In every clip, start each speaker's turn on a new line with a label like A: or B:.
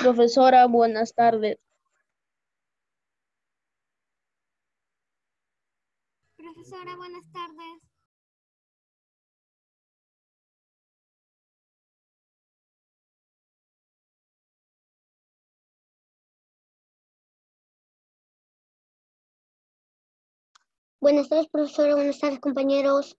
A: Profesora, buenas tardes.
B: Profesora, buenas tardes.
C: Buenas tardes, profesora. Buenas tardes, compañeros.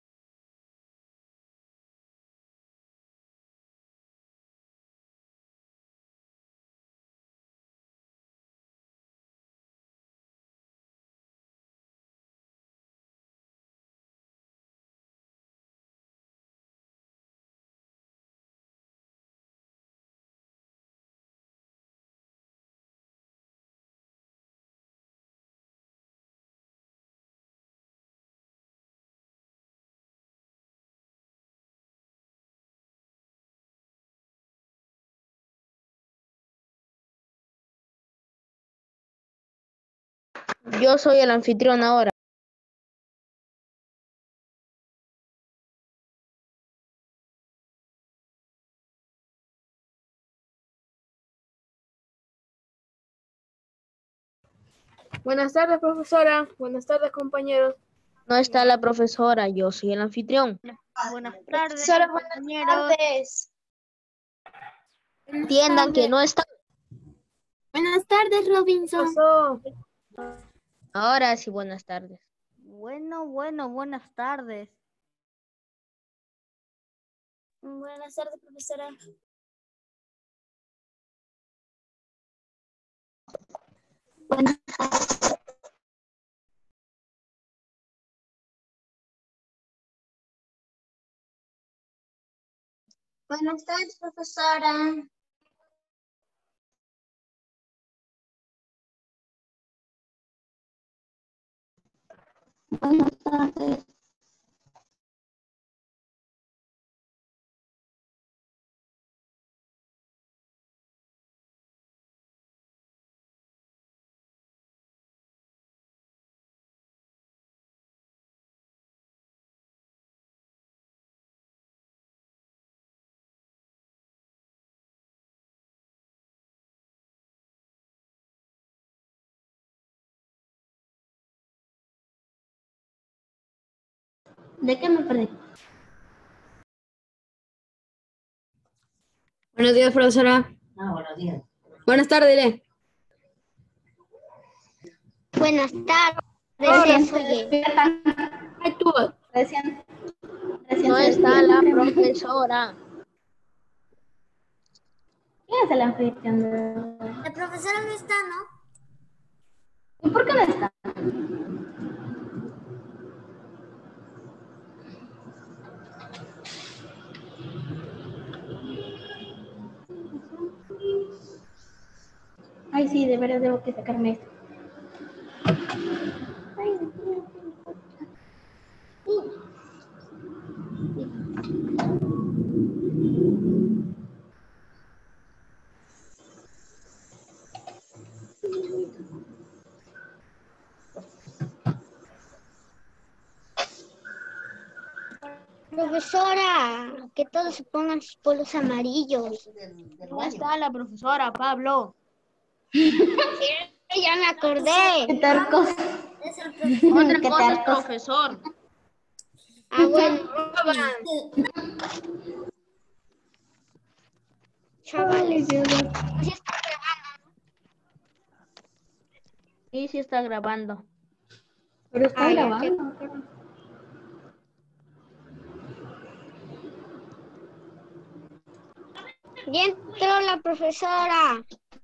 A: Yo soy el anfitrión ahora.
D: Buenas tardes, profesora. Buenas tardes, compañeros.
A: No está la profesora, yo soy el anfitrión.
B: Buenas tardes,
E: Profesora, buenas
B: compañeros.
E: tardes.
A: Entiendan que no está.
B: Buenas tardes, Robinson.
D: Pasó.
A: Ahora sí, buenas tardes.
B: Buenas tardes.
E: Buenas tardes, profesora. Buenas tardes, profesora. Buenas tardes. ¿De qué me perdí?
D: Buenos días, profesora.
F: Buenos días.
D: Buenas tardes, dile.
C: Buenas tardes. Oye.
D: Ay, tú.
E: Recién
A: No
E: se
A: está la
E: despierta.
A: profesora.
E: ¿Quién es el anfitrión de hoy?
B: La profesora no está, ¿no?
E: ¿Y por qué no está? Ay, sí, de veras debo que sacarme esto. Ay,
C: Profesora, que todos se pongan sus polos amarillos.
A: No está la profesora, Pablo.
C: Ya me acordé.
E: qué tercos.
B: Es el profesor.
A: Otra
E: Qué
A: cosa es
E: tercos.
A: profesor.
C: Ah, bueno, chavales. Así está grabando.
A: Sí, sí está grabando.
E: Pero está
C: Ah, ya,
E: grabando.
C: Ya entró la profesora.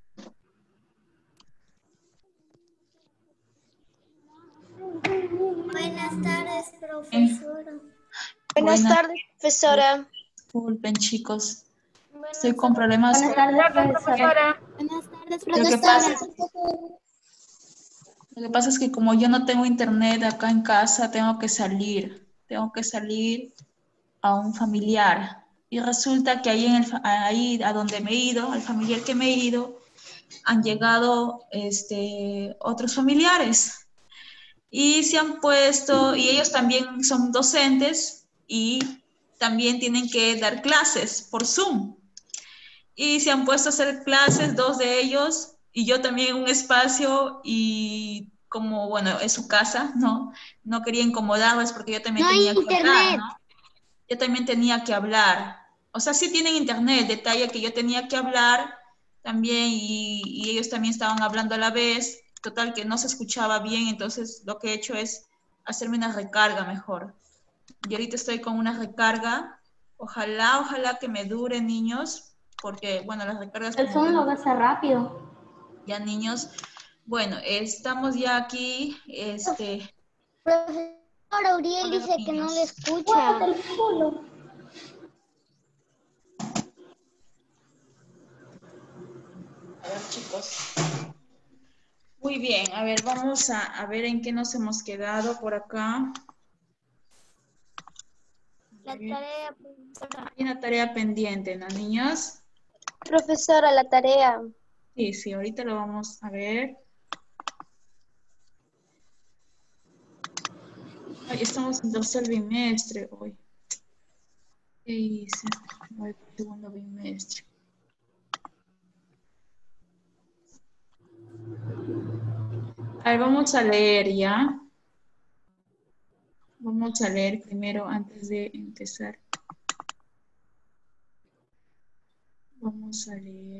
B: Buenas tardes, profesora.
E: Buenas tardes, profesora.
F: Disculpen, chicos. Estoy con problemas.
E: Buenas tardes, profesora.
B: Buenas tardes,
F: Lo que pasa es que como yo no tengo internet acá en casa, tengo que salir. Tengo que salir a un familiar. Y resulta que ahí a donde me he ido, al familiar que me he ido, han llegado otros familiares. Y se han puesto, y ellos también son docentes y también tienen que dar clases por Zoom. y se han puesto a hacer clases, 2 de ellos, y yo también en un espacio, y como, bueno, es su casa, ¿no? No quería incomodarles porque yo también
C: No hay
F: tenía que
C: internet.
F: hablar, ¿no? Yo también tenía que hablar. O sea, sí tienen internet, detalle que yo tenía que hablar también, y ellos también estaban hablando a la vez, total que no se escuchaba bien, entonces lo que he hecho es hacerme una recarga mejor. Y ahorita estoy con una recarga, ojalá que me dure, niños, porque, bueno, las recargas
E: El Zoom lo gasta rápido.
F: ya, niños. Bueno, estamos ya aquí,
C: Profesora Uriel
F: Hola,
C: dice que no le
F: niños.
C: escucha.
E: El culo.
F: A ver, chicos. Muy bien, a ver, vamos a ver en qué nos hemos quedado por acá.
B: La tarea, profesora.
F: Hay una tarea pendiente, ¿no, niños?
E: Profesora, la tarea.
F: Sí, ahorita lo vamos a ver. Ay, estamos en tercer bimestre hoy. ¿Qué hice? Voy por segundo bimestre. A ver, vamos a leer ya. Vamos a leer primero antes de empezar. Vamos a leer.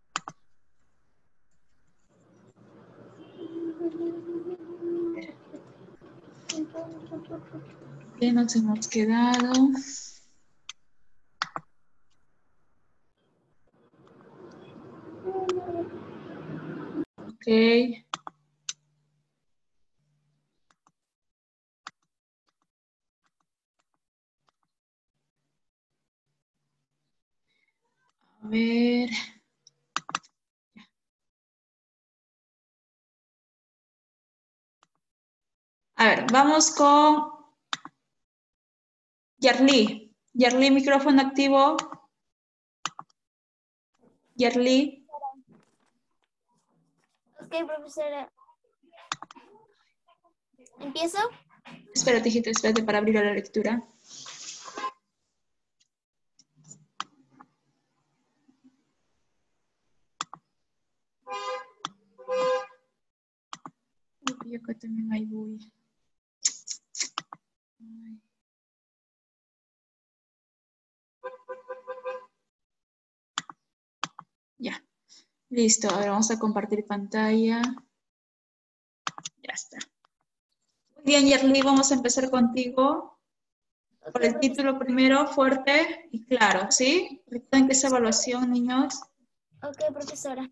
F: ¿Qué nos hemos quedado? Ok. A ver. A ver, vamos con Yerli. Yerli, micrófono activo. Yerli.
B: Ok, profesora. ¿Empiezo?
F: Espérate, hijito, espérate para abrir la lectura. Y acá también hay bulla. Ay. Ya, listo. Ahora vamos a compartir pantalla. Ya está. Muy bien, Yerli, vamos a empezar contigo. Por el título primero, fuerte y claro, ¿sí? Recuerden que es evaluación, niños.
B: Ok, profesora.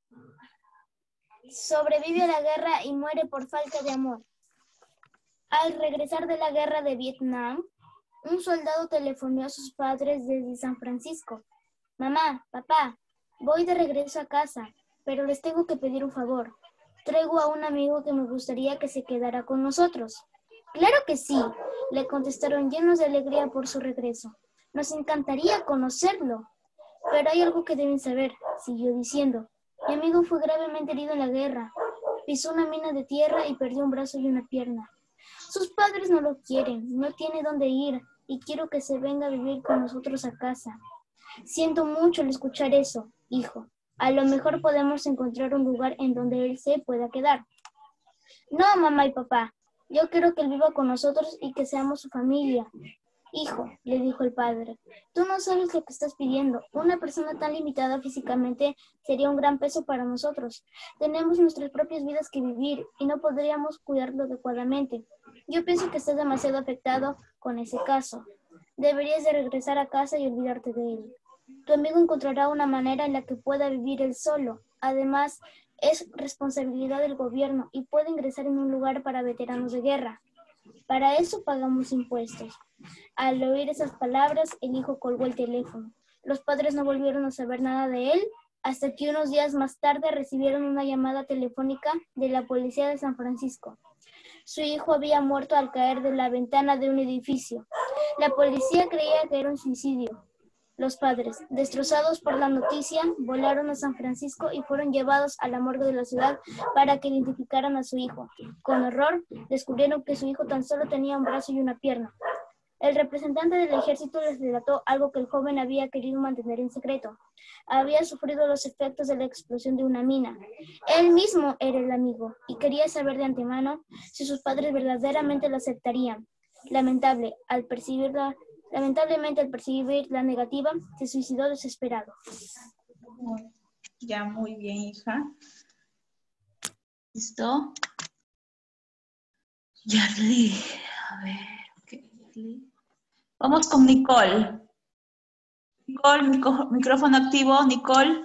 B: Sobrevive a la guerra y muere por falta de amor. Al regresar de la guerra de Vietnam, un soldado telefoneó a sus padres desde San Francisco. Mamá, papá, voy de regreso a casa, pero les tengo que pedir un favor. Traigo a un amigo que me gustaría que se quedara con nosotros. Claro que sí, le contestaron llenos de alegría por su regreso. Nos encantaría conocerlo. Pero hay algo que deben saber, siguió diciendo. Mi amigo fue gravemente herido en la guerra. Pisó una mina de tierra y perdió un brazo y una pierna. Sus padres no lo quieren, no tiene dónde ir y quiero que se venga a vivir con nosotros a casa. Siento mucho al escuchar eso, hijo. A lo mejor podemos encontrar un lugar en donde él se pueda quedar. No, mamá y papá. Yo quiero que él viva con nosotros y que seamos su familia. Hijo, le dijo el padre, tú no sabes lo que estás pidiendo. Una persona tan limitada físicamente sería un gran peso para nosotros. Tenemos nuestras propias vidas que vivir y no podríamos cuidarlo adecuadamente. Yo pienso que estás demasiado afectado con ese caso. Deberías de regresar a casa y olvidarte de él. Tu amigo encontrará una manera en la que pueda vivir él solo. Además, es responsabilidad del gobierno y puede ingresar en un lugar para veteranos de guerra. Para eso pagamos impuestos. Al oír esas palabras, el hijo colgó el teléfono. Los padres no volvieron a saber nada de él hasta que unos días más tarde recibieron una llamada telefónica de la policía de San Francisco. Su hijo había muerto al caer de la ventana de un edificio. La policía creía que era un suicidio. Los padres, destrozados por la noticia, volaron a San Francisco y fueron llevados a la morgue de la ciudad para que identificaran a su hijo. Con horror, descubrieron que su hijo tan solo tenía un brazo y una pierna. El representante del ejército les relató algo que el joven había querido mantener en secreto. Había sufrido los efectos de la explosión de una mina. Él mismo era el amigo y quería saber de antemano si sus padres verdaderamente lo aceptarían. Lamentablemente, al percibir la negativa, se suicidó desesperado.
F: Ya, muy bien, hija. ¿Listo? Yarly. A ver, ok, Yarly. Vamos con Nicole. Nicole, micrófono activo, Nicole.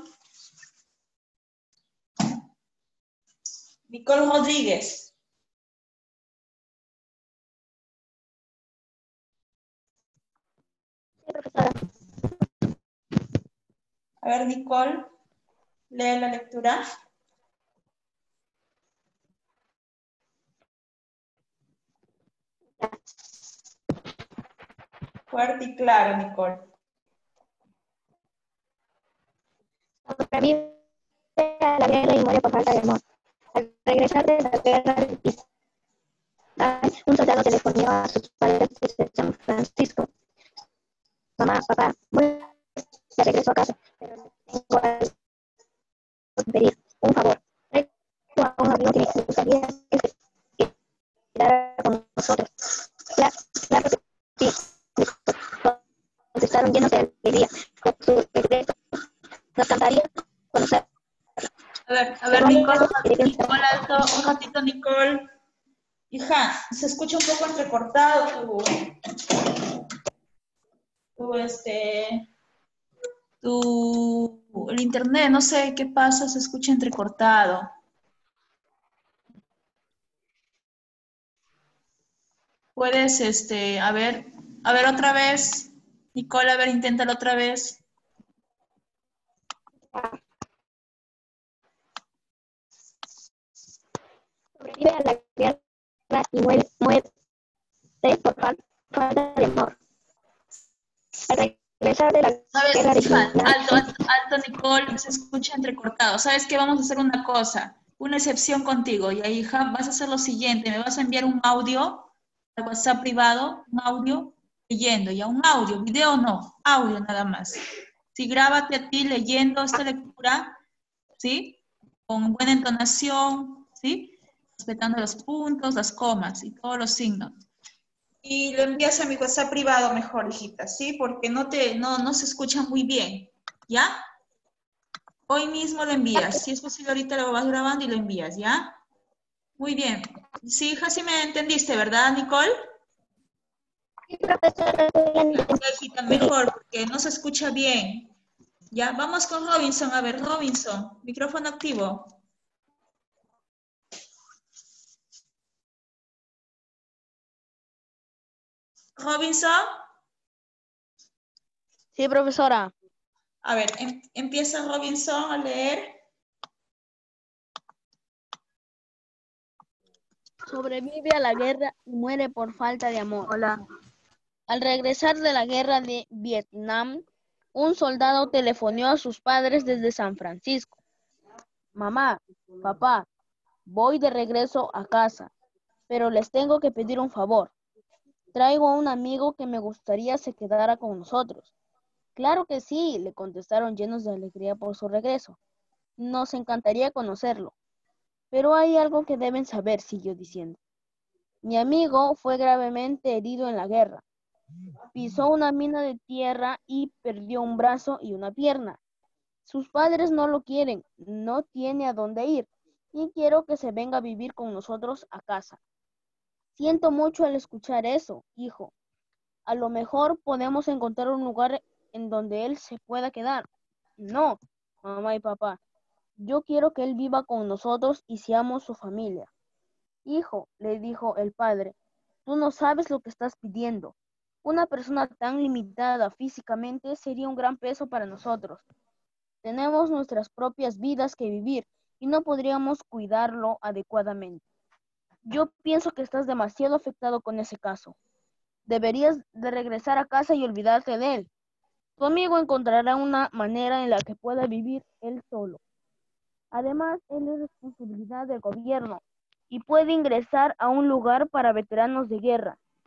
F: Nicole Rodríguez.
C: Sí, profesora.
F: A ver, Nicole, lee la lectura. Fuerte y claro, Nicole.
C: Sobrevive a la guerra y muere por falta de amor. Al regresar de la guerra de Vietnam, un soldado telefonió a sus padres desde San Francisco. Mamá, papá, voy de regreso a casa, pero les tengo algo que pedir, un favor. Traigo a un amigo que me gustaría que se quedara con nosotros. Claro que sí, contestaron llenos de alegría. Por su regreso, nos cantaría conocer.
F: A ver, Nicole, alto, un ratito, Nicole. Hija, se escucha un poco entrecortado el internet, no sé qué pasa, se escucha entrecortado. Puedes, a ver otra vez. Nicole, a ver, inténtalo otra vez.
C: Sobrevive a la guerra y muere por falta de amor. Al regresar de la guerra de Vietnam,
F: Alto, Nicole, se escucha entrecortado. ¿Sabes qué? Vamos a hacer una cosa, una excepción contigo. Y ahí, hija, vas a hacer lo siguiente, me vas a enviar un audio al WhatsApp privado, un audio leyendo, ya un audio, video no, audio nada más. Sí, grábate a ti leyendo esta lectura, ¿sí? Con buena entonación, ¿sí? Respetando los puntos, las comas y todos los signos. Y lo envías a mi WhatsApp privado mejor, hijita, ¿sí? Porque no se escucha muy bien, ¿ya? Hoy mismo lo envías. Si es posible, ahorita lo vas grabando y lo envías, ¿ya? Muy bien. Sí, hija, sí me entendiste, ¿verdad, Nicole?
C: sí, profesora,
F: Hijita, mejor, porque no se escucha bien. Ya, vamos con Robinson. A ver, Robinson, micrófono activo. Robinson.
A: Sí, profesora.
F: A ver, empieza Robinson a leer.
A: Sobrevive a la guerra y muere por falta de amor.
D: Hola.
A: Al regresar de la guerra de Vietnam, un soldado telefoneó a sus padres desde San Francisco. Mamá, papá, voy de regreso a casa, pero les tengo que pedir un favor. Traigo a un amigo que me gustaría se quedara con nosotros. Claro que sí, le contestaron llenos de alegría por su regreso. Nos encantaría conocerlo. Pero hay algo que deben saber, siguió diciendo. Mi amigo fue gravemente herido en la guerra. Pisó una mina de tierra y perdió un brazo y una pierna. Sus padres no lo quieren, no tiene a dónde ir y quiero que se venga a vivir con nosotros a casa. Siento mucho al escuchar eso, hijo. A lo mejor podemos encontrar un lugar en donde él se pueda quedar. No, mamá y papá, yo quiero que él viva con nosotros y seamos su familia. Hijo, le dijo el padre, tú no sabes lo que estás pidiendo. Una persona tan limitada físicamente sería un gran peso para nosotros. Tenemos nuestras propias vidas que vivir y no podríamos cuidarlo adecuadamente. Yo pienso que estás demasiado afectado con ese caso. Deberías de regresar a casa y olvidarte de él. Tu amigo encontrará una manera en la que pueda vivir él solo. Además, él es responsabilidad del gobierno y puede ingresar a un lugar para veteranos de guerra.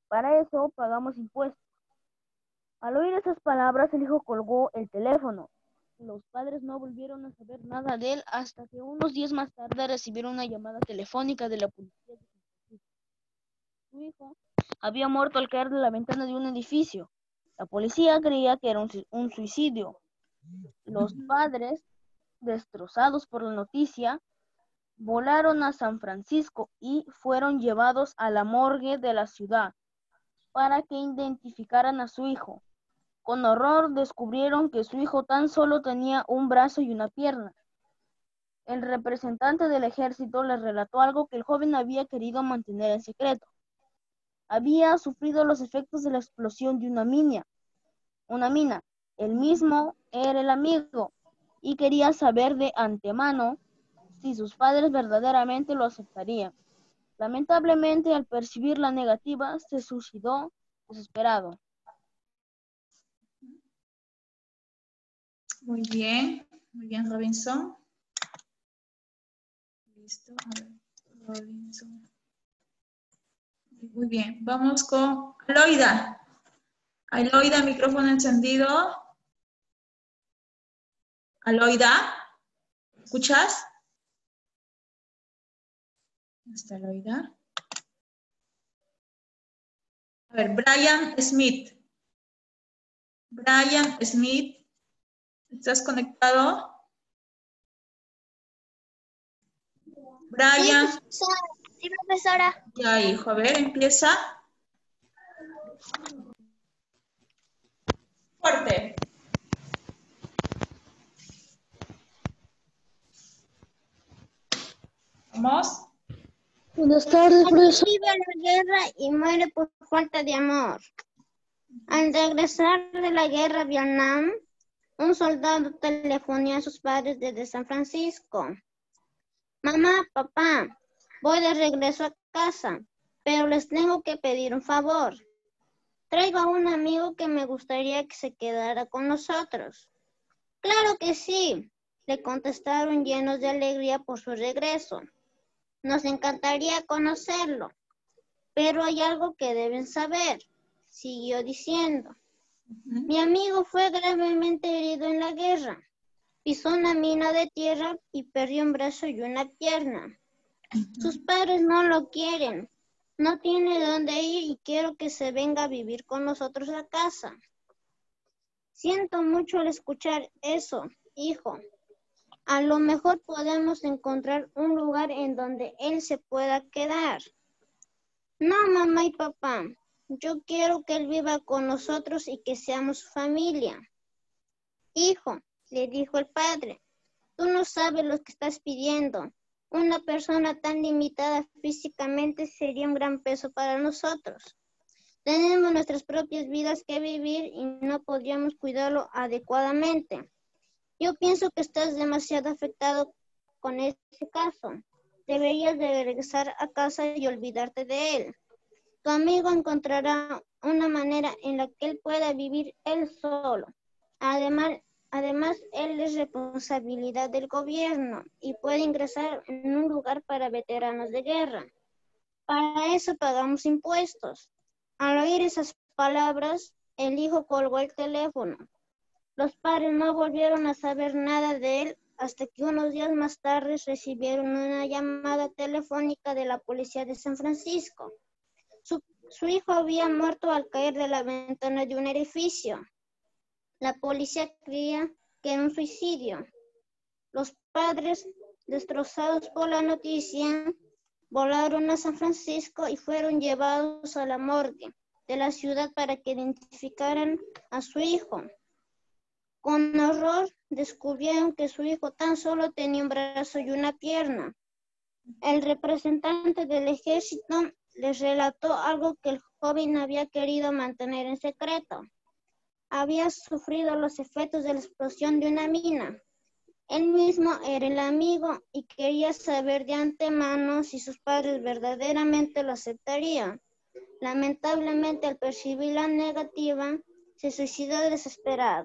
A: Para eso pagamos impuestos. Al oír esas palabras, el hijo colgó el teléfono. Los padres no volvieron a saber nada de él hasta que unos días más tarde recibieron una llamada telefónica de la policía. Su hijo había muerto al caer de la ventana de un edificio. La policía creía que era un suicidio. Los padres, destrozados por la noticia, volaron a San Francisco y fueron llevados a la morgue de la ciudad para que identificaran a su hijo. Con horror descubrieron que su hijo tan solo tenía un brazo y una pierna. El representante del ejército les relató algo que el joven había querido mantener en secreto. Había sufrido los efectos de la explosión de una mina. Él mismo era el amigo y quería saber de antemano si sus padres verdaderamente lo aceptarían. Lamentablemente, al percibir la negativa, se suicidó desesperado.
F: Muy bien, Robinson. Listo, a ver, Robinson. Muy bien, vamos con Aloida. Aloida, micrófono encendido. Aloida, ¿escuchas? ¿Dónde está Aloida? A ver, Brian Smith. Brian Smith, ¿estás conectado? Brian.
E: Sí, profesora.
F: Ya, hijo, a ver, empieza. Fuerte. Vamos.
E: Buenas tardes, profesor. Vive la guerra y muere por falta de amor. Al regresar de la guerra a Vietnam, un soldado telefonió a sus padres desde San Francisco. Mamá, papá, voy de regreso a casa, pero les tengo que pedir un favor. Traigo a un amigo que me gustaría que se quedara con nosotros. Claro que sí, le contestaron llenos de alegría por su regreso. Nos encantaría conocerlo, pero hay algo que deben saber, siguió diciendo. Mi amigo fue gravemente herido en la guerra. Pisó una mina de tierra y perdió un brazo y una pierna. Sus padres no lo quieren. No tiene dónde ir y quiero que se venga a vivir con nosotros a casa. Siento mucho al escuchar eso, hijo. A lo mejor podemos encontrar un lugar en donde él se pueda quedar. No, mamá y papá. Yo quiero que él viva con nosotros y que seamos familia. Hijo, le dijo el padre, tú no sabes lo que estás pidiendo. Una persona tan limitada físicamente sería un gran peso para nosotros. Tenemos nuestras propias vidas que vivir y no podríamos cuidarlo adecuadamente. Yo pienso que estás demasiado afectado con este caso. Deberías de regresar a casa y olvidarte de él. Tu amigo encontrará una manera en la que él pueda vivir él solo. Además, él es responsabilidad del gobierno y puede ingresar en un lugar para veteranos de guerra. Para eso pagamos impuestos. Al oír esas palabras, el hijo colgó el teléfono. Los padres no volvieron a saber nada de él hasta que unos días más tarde recibieron una llamada telefónica de la policía de San Francisco. Su hijo había muerto al caer de la ventana de un edificio. La policía creía que era un suicidio. Los padres, destrozados por la noticia, volaron a San Francisco y fueron llevados a la morgue de la ciudad para que identificaran a su hijo. Con horror descubrieron que su hijo tan solo tenía un brazo y una pierna. El representante del ejército les relató algo que el joven había querido mantener en secreto. Había sufrido los efectos de la explosión de una mina. Él mismo era el amigo y quería saber de antemano si sus padres verdaderamente lo aceptarían. Lamentablemente, al percibir la negativa, se suicidó desesperado.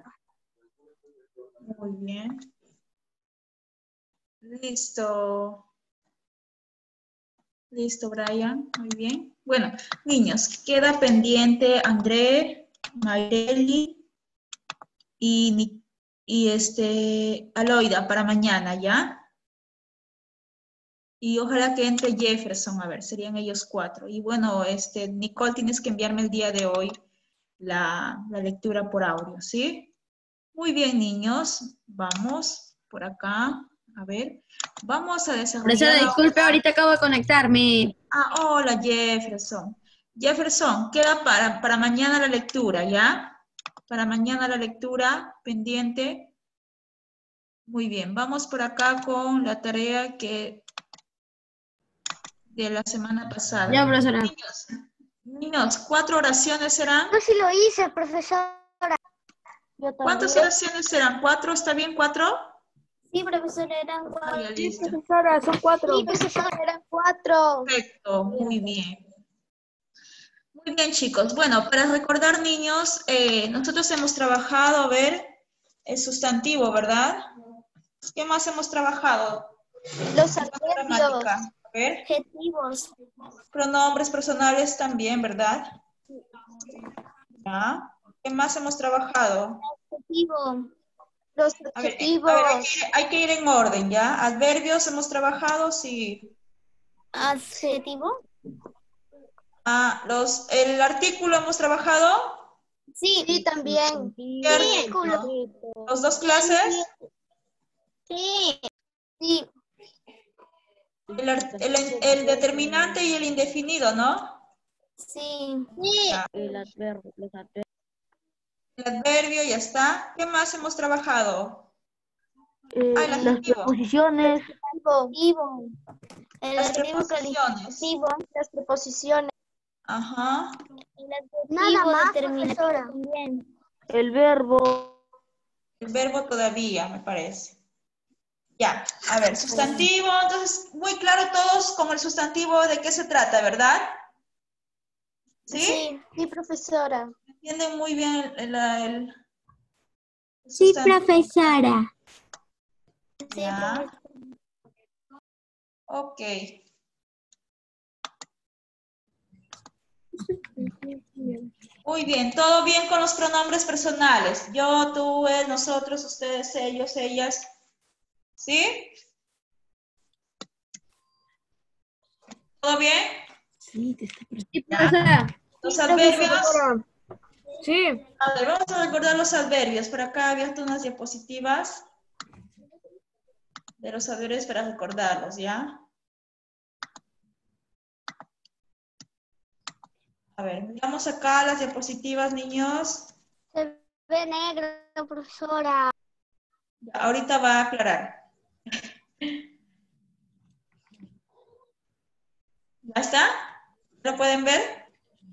F: Muy bien. Listo. Listo, Brian. Muy bien. Bueno, niños, queda pendiente André, Mayreli y Aloida para mañana, ¿ya? Y ojalá que entre Jefferson, a ver, serían ellos 4. Y bueno, Nicole, tienes que enviarme el día de hoy la lectura por audio, ¿sí? Muy bien, niños. Vamos por acá. A ver, vamos a desarrollar.
G: Profesora, disculpe, ahorita acabo de conectarme.
F: Ah, hola, Jefferson. Jefferson, queda para mañana la lectura, ¿ya? Para mañana la lectura pendiente. Muy bien, vamos por acá con la tarea de la semana pasada.
G: Ya, profesora.
F: Niños, 4 oraciones serán.
E: Yo sí lo hice, profesora.
F: ¿Cuántas oraciones serán? ¿4? ¿Está bien 4?
B: Sí, profesora, eran
F: Ah, ya, listo.
D: Profesora, son 4.
E: Sí, profesora, eran 4.
F: Perfecto, muy bien. Muy bien, chicos. Bueno, para recordar, niños, nosotros hemos trabajado, a ver, el sustantivo, ¿verdad? ¿Qué más hemos trabajado?
E: Los
F: adverbios. A ver,
B: adjetivos.
F: pronombres personales también, ¿verdad? ¿Ya? ¿Qué más hemos trabajado?
B: Adjetivo.
E: Los
F: A ver,
E: adjetivos.
F: hay que ir en orden, ¿ya? Adverbios hemos trabajado, sí.
B: Adjetivo.
F: Ah, el artículo hemos trabajado.
B: Sí,
E: también.
F: ¿Qué artículo? ¿Los 2 clases?
E: Sí.
B: Sí.
F: El determinante y el indefinido, ¿no?
B: Sí.
F: Ya. El adverbio, ya está. ¿Qué más hemos trabajado? El
A: Las
F: adjetivo.
A: preposiciones.
B: El
F: Las
B: adjetivo
F: preposiciones.
B: calificativo.
E: Las preposiciones.
F: Ajá.
B: El adjetivo
E: Nada más,
B: determinativo
E: profesora.
B: también.
A: El verbo.
F: El verbo todavía, me parece. Ya, a ver, sustantivo. Entonces, muy claro todos con el sustantivo de qué se trata, ¿verdad? ¿Sí?
E: Sí, profesora.
F: ¿Entienden muy bien el
B: Sí,
F: sustantivo?
B: profesora.
F: Ya. Ok. Muy bien, todo bien con los pronombres personales. Yo, tú, él, nosotros, ustedes, ellos, ellas. ¿Sí? ¿Todo bien?
G: Sí, profesora.
F: Los adverbios.
D: Profesora. Sí.
F: A ver, vamos a recordar los adverbios. Por acá he abierto unas diapositivas de los adverbios para recordarlos, ¿ya? A ver, miramos acá las diapositivas, niños.
E: Se ve negro, profesora.
F: Ya, ahorita va a aclarar. ¿Ya está? ¿Lo pueden ver?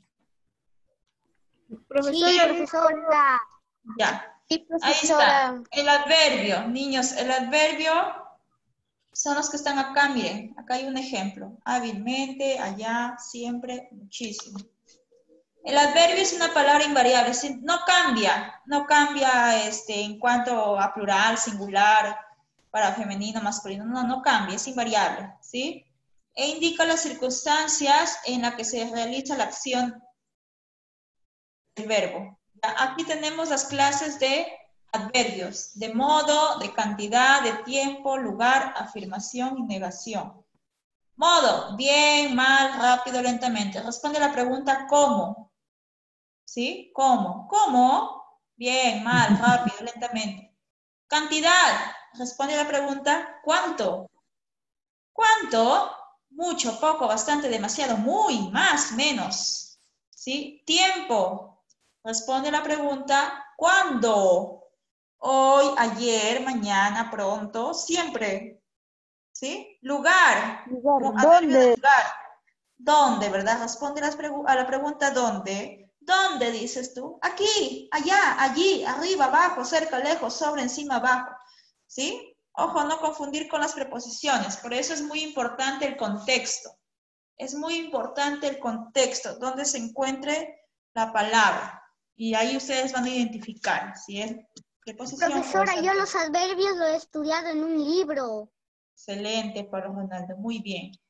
D: Profesora.
E: Sí, profesora.
F: Ya.
E: Sí,
F: Ahí
E: profesora.
F: está. El adverbio, niños, el adverbio son los que están acá, miren. Acá hay un ejemplo. Hábilmente, allá, siempre, muchísimo. El adverbio es una palabra invariable, no cambia en cuanto a plural, singular, para femenino, masculino, no cambia, es invariable, ¿sí? E indica las circunstancias en las que se realiza la acción del verbo. Aquí tenemos las clases de adverbios, de modo, de cantidad, de tiempo, lugar, afirmación y negación. Modo, bien, mal, rápido, lentamente. Responde la pregunta ¿cómo? ¿Sí? ¿Cómo? ¿Cómo? Bien, mal, rápido, lentamente. Cantidad. Responde la pregunta ¿cuánto? ¿Cuánto? Mucho, poco, bastante, demasiado, muy, más, menos. ¿Sí? Tiempo. Responde la pregunta ¿cuándo? Hoy, ayer, mañana, pronto, siempre. ¿Sí? Lugar.
A: ¿Dónde?
F: Lugar. ¿Dónde, verdad? Responde a la pregunta ¿dónde? ¿Dónde dices tú? Aquí, allá, allí, arriba, abajo, cerca, lejos, sobre, encima, abajo. ¿Sí? Ojo, no confundir con las preposiciones. Por eso es muy importante el contexto. Es muy importante el contexto, donde se encuentre la palabra. Y ahí ustedes van a identificar si es preposición.
E: Profesora, yo los adverbios los he estudiado en un libro.
F: Excelente, Pablo Ronaldo. Muy bien.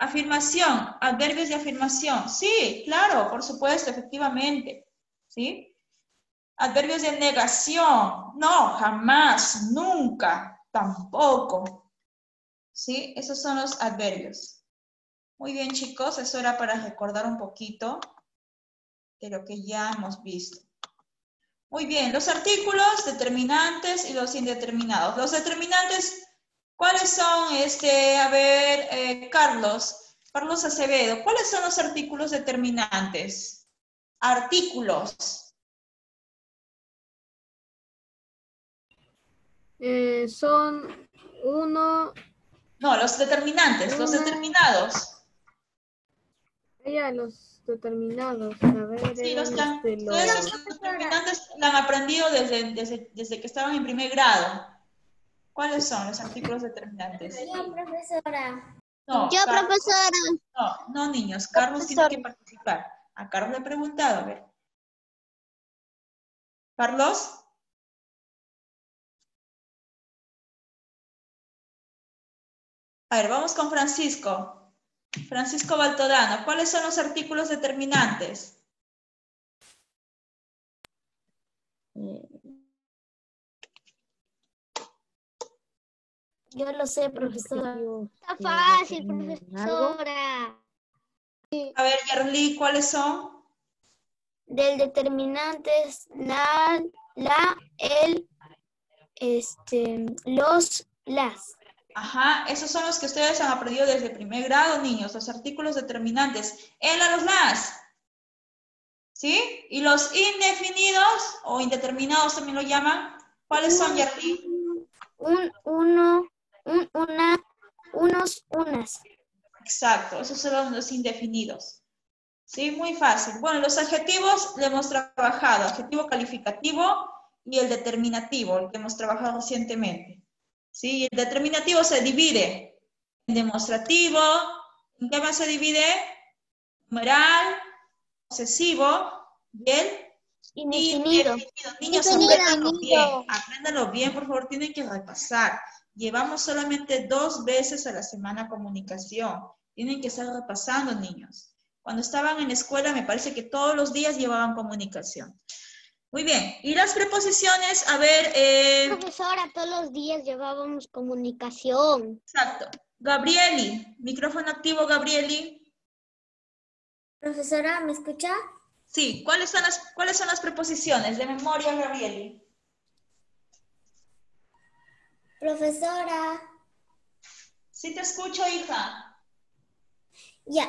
F: Afirmación, adverbios de afirmación. Sí, claro, por supuesto, efectivamente. ¿Sí? Adverbios de negación. No, jamás, nunca, tampoco. ¿Sí? Esos son los adverbios. Muy bien, chicos, eso era para recordar un poquito de lo que ya hemos visto. Muy bien, los artículos determinantes y los indeterminados. Los determinantes, ¿cuáles son? A ver, Carlos Acevedo, ¿cuáles son los artículos determinantes? Artículos.
D: Son uno,
F: No, los determinantes, los determinados.
D: los determinados. A ver,
F: Sí,
D: eran
F: ustedes los determinantes lo han aprendido desde que estaban en primer grado. ¿Cuáles son los artículos determinantes?
B: Yo, profesora.
F: No,
E: Yo, profesora.
F: no, niños. Carlos tiene que participar. A Carlos le he preguntado, a ver. ¿Carlos? A ver, vamos con Francisco. Francisco Baltodano, ¿cuáles son los artículos determinantes?
B: Yo lo sé, profesora.
E: Está fácil, profesora.
F: A ver, Yarli, ¿cuáles son?
B: Del determinante es la, el, los, las.
F: Ajá, esos son los que ustedes han aprendido desde primer grado, niños, los artículos determinantes. El a los las. ¿Sí? Y los indefinidos o indeterminados también lo llaman. ¿Cuáles son, Yarli?
B: Uno, una, unos, unas.
F: Exacto, esos son los indefinidos. ¿Sí? Muy fácil. Bueno, los adjetivos le hemos trabajado. Adjetivo calificativo y el determinativo, el que hemos trabajado recientemente. ¿Sí? El determinativo se divide en demostrativo. ¿En qué más se divide? Numeral, posesivo y el
B: Indefinido.
F: Niños, apréndanlo bien, por favor, tienen que repasar. Llevamos solamente 2 veces a la semana comunicación. Tienen que estar repasando, niños. Cuando estaban en la escuela, me parece que todos los días llevaban comunicación. Muy bien. Y las preposiciones, a ver...
E: Profesora, todos los días llevábamos comunicación.
F: Exacto. Gabrieli, micrófono activo, Gabrieli.
B: Profesora, ¿me escucha?
F: Sí, ¿cuáles son las preposiciones? De memoria, Gabrieli.
B: Profesora.
F: Sí te escucho, hija.
B: Ya.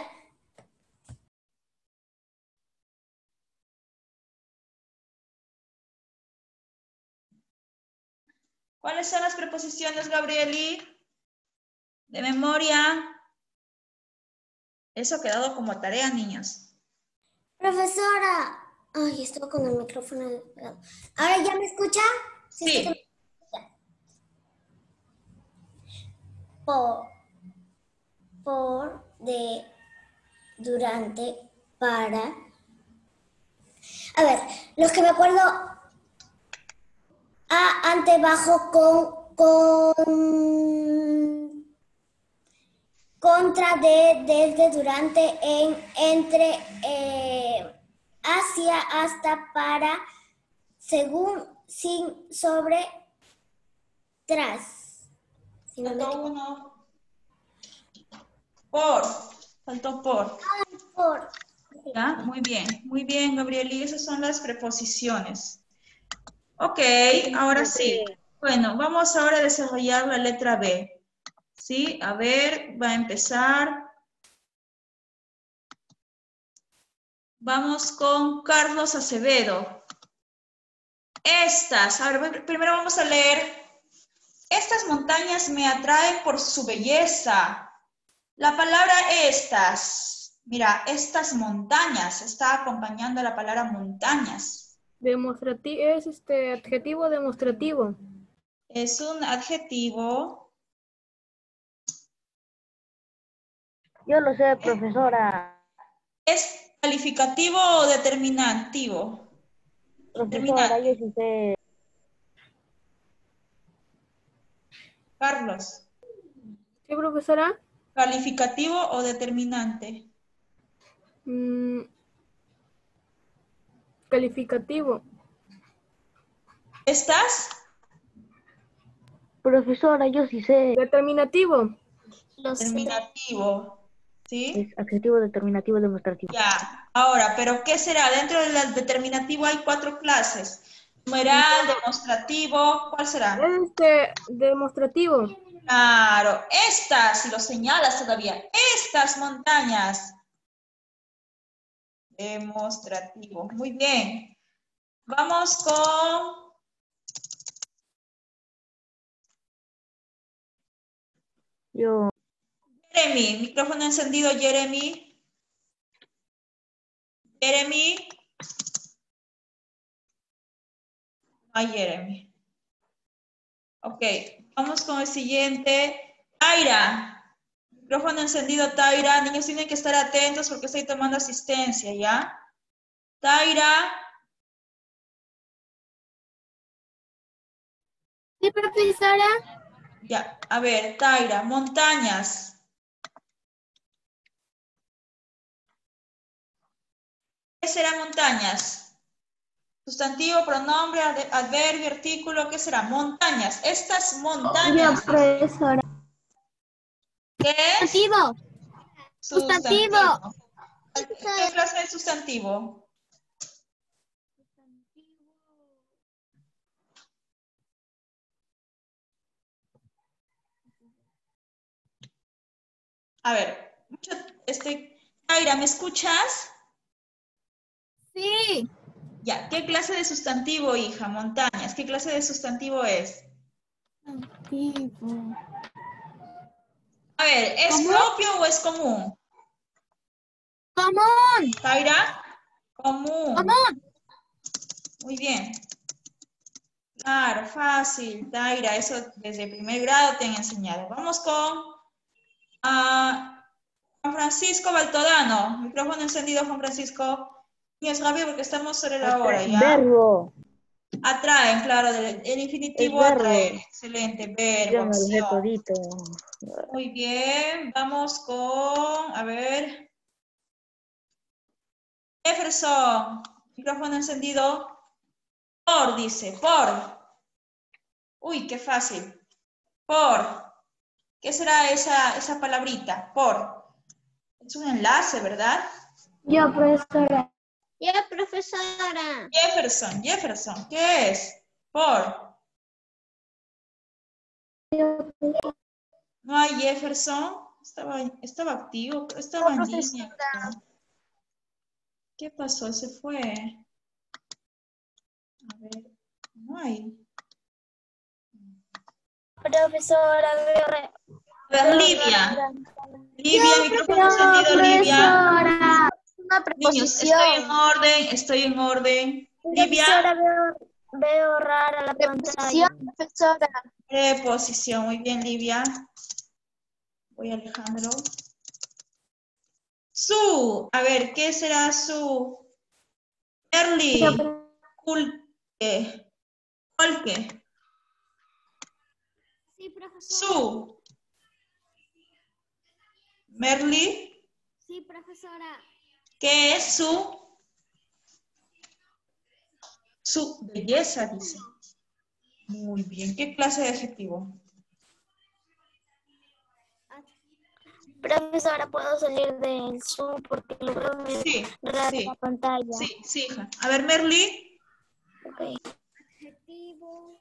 F: ¿Cuáles son las preposiciones, Gabrieli? De memoria. Eso ha quedado como tarea, niños.
B: Profesora. Ay, estaba con el micrófono. ¿Ahora ya me escucha?
F: Sí.
B: Por, de, durante, para. A ver, los que me acuerdo. A, ante, bajo, contra, de, desde, durante, en, entre, hacia, hasta, para, según, sin, sobre, tras.
F: Faltó uno. Por. Faltó por.
B: Por.
F: ¿Ya? Muy bien, Gabrieli. Esas son las preposiciones. Ok, ahora sí. Bueno, vamos ahora a desarrollar la letra B. ¿Sí? A ver, va a empezar. Vamos con Carlos Acevedo. Estas, a ver, primero vamos a leer. Estas montañas me atraen por su belleza. La palabra estas, mira, estas montañas, está acompañando a la palabra montañas.
D: Demostrativo, es adjetivo demostrativo.
F: Es un adjetivo.
A: Yo lo sé, profesora.
F: ¿Es calificativo o determinativo?
A: Profesora, yo sí sé.
F: Carlos.
D: ¿Sí, profesora?
F: ¿Calificativo o determinante?
D: Calificativo.
F: ¿Estás?
G: Profesora, yo sí sé.
D: Determinativo.
F: Determinativo. ¿Sí?
G: Es adjetivo, determinativo, demostrativo.
F: Ya. Ahora, ¿pero qué será? Dentro del determinativo hay 4 clases. Numeral, demostrativo, ¿cuál será?
D: Demostrativo.
F: Claro, estas, si lo señalas todavía, estas montañas. Demostrativo. Muy bien. Vamos con
G: Yo.
F: Jeremy. Micrófono encendido, Jeremy. Jeremy. No hay Jeremy. Ok, vamos con el siguiente. Taira. Micrófono encendido, Taira. Niños tienen que estar atentos porque estoy tomando asistencia, ¿ya? Taira.
B: Sí, profesora.
F: Ya, a ver, Taira, montañas. ¿Qué será montañas? Sustantivo, pronombre, adverbio, artículo, ¿qué será? Montañas. Estas montañas.
B: Profesora.
F: ¿Qué es?
B: Sustantivo.
F: Sustantivo. ¿Qué clase de sustantivo? A ver, Taira, ¿me escuchas?
B: Sí.
F: Ya, ¿qué clase de sustantivo, hija? Montañas. ¿Qué clase de sustantivo es?
B: Sustantivo.
F: A ver, ¿es propio o es común?
B: Común.
F: Taira, común.
B: Común.
F: Muy bien. Claro, fácil, Taira, eso desde primer grado te han enseñado. Vamos con Juan Francisco Baltodano. Micrófono encendido, Juan Francisco. Niños, rápido porque estamos sobre la hora, ¿ya?
G: Verbo.
F: Atraen, claro, el infinitivo
G: El verbo.
F: atrae. Excelente, verbo,
G: Yo me lo sé
F: acción.
G: todito.
F: Muy bien, vamos con, a ver. Jefferson, micrófono encendido. Por, dice, por. Uy, qué fácil. Por. ¿Qué será esa palabrita? Por. Es un enlace, ¿verdad?
B: Yo, profesora.
E: Ya, profesora.
F: Jefferson, ¿qué es? Por. No hay Jefferson. Estaba activo, pero estaba en línea. ¿Qué pasó? Se fue. A ver, no hay.
B: Profesora,
F: A ver, Livia. Livia, micrófono encendido, Livia.
B: Una
F: Niños, estoy en orden. Livia.
B: Profesora, veo rara la pantalla. Profesora.
F: Preposición, muy bien, Livia. Voy, Alejandro. Su, a ver, ¿qué será su? Merly. Colque.
B: Sí, profesora.
F: Su. Merly.
B: Sí, profesora.
F: ¿Qué es su? Su belleza, dice. Muy bien. ¿Qué clase de adjetivo?
B: Profesora, ¿puedo salir del Zoom porque lo veo
F: Sí,
B: rara
F: sí.
B: la pantalla?
F: Sí, hija. A ver, Merly.
B: Okay.
E: Adjetivo.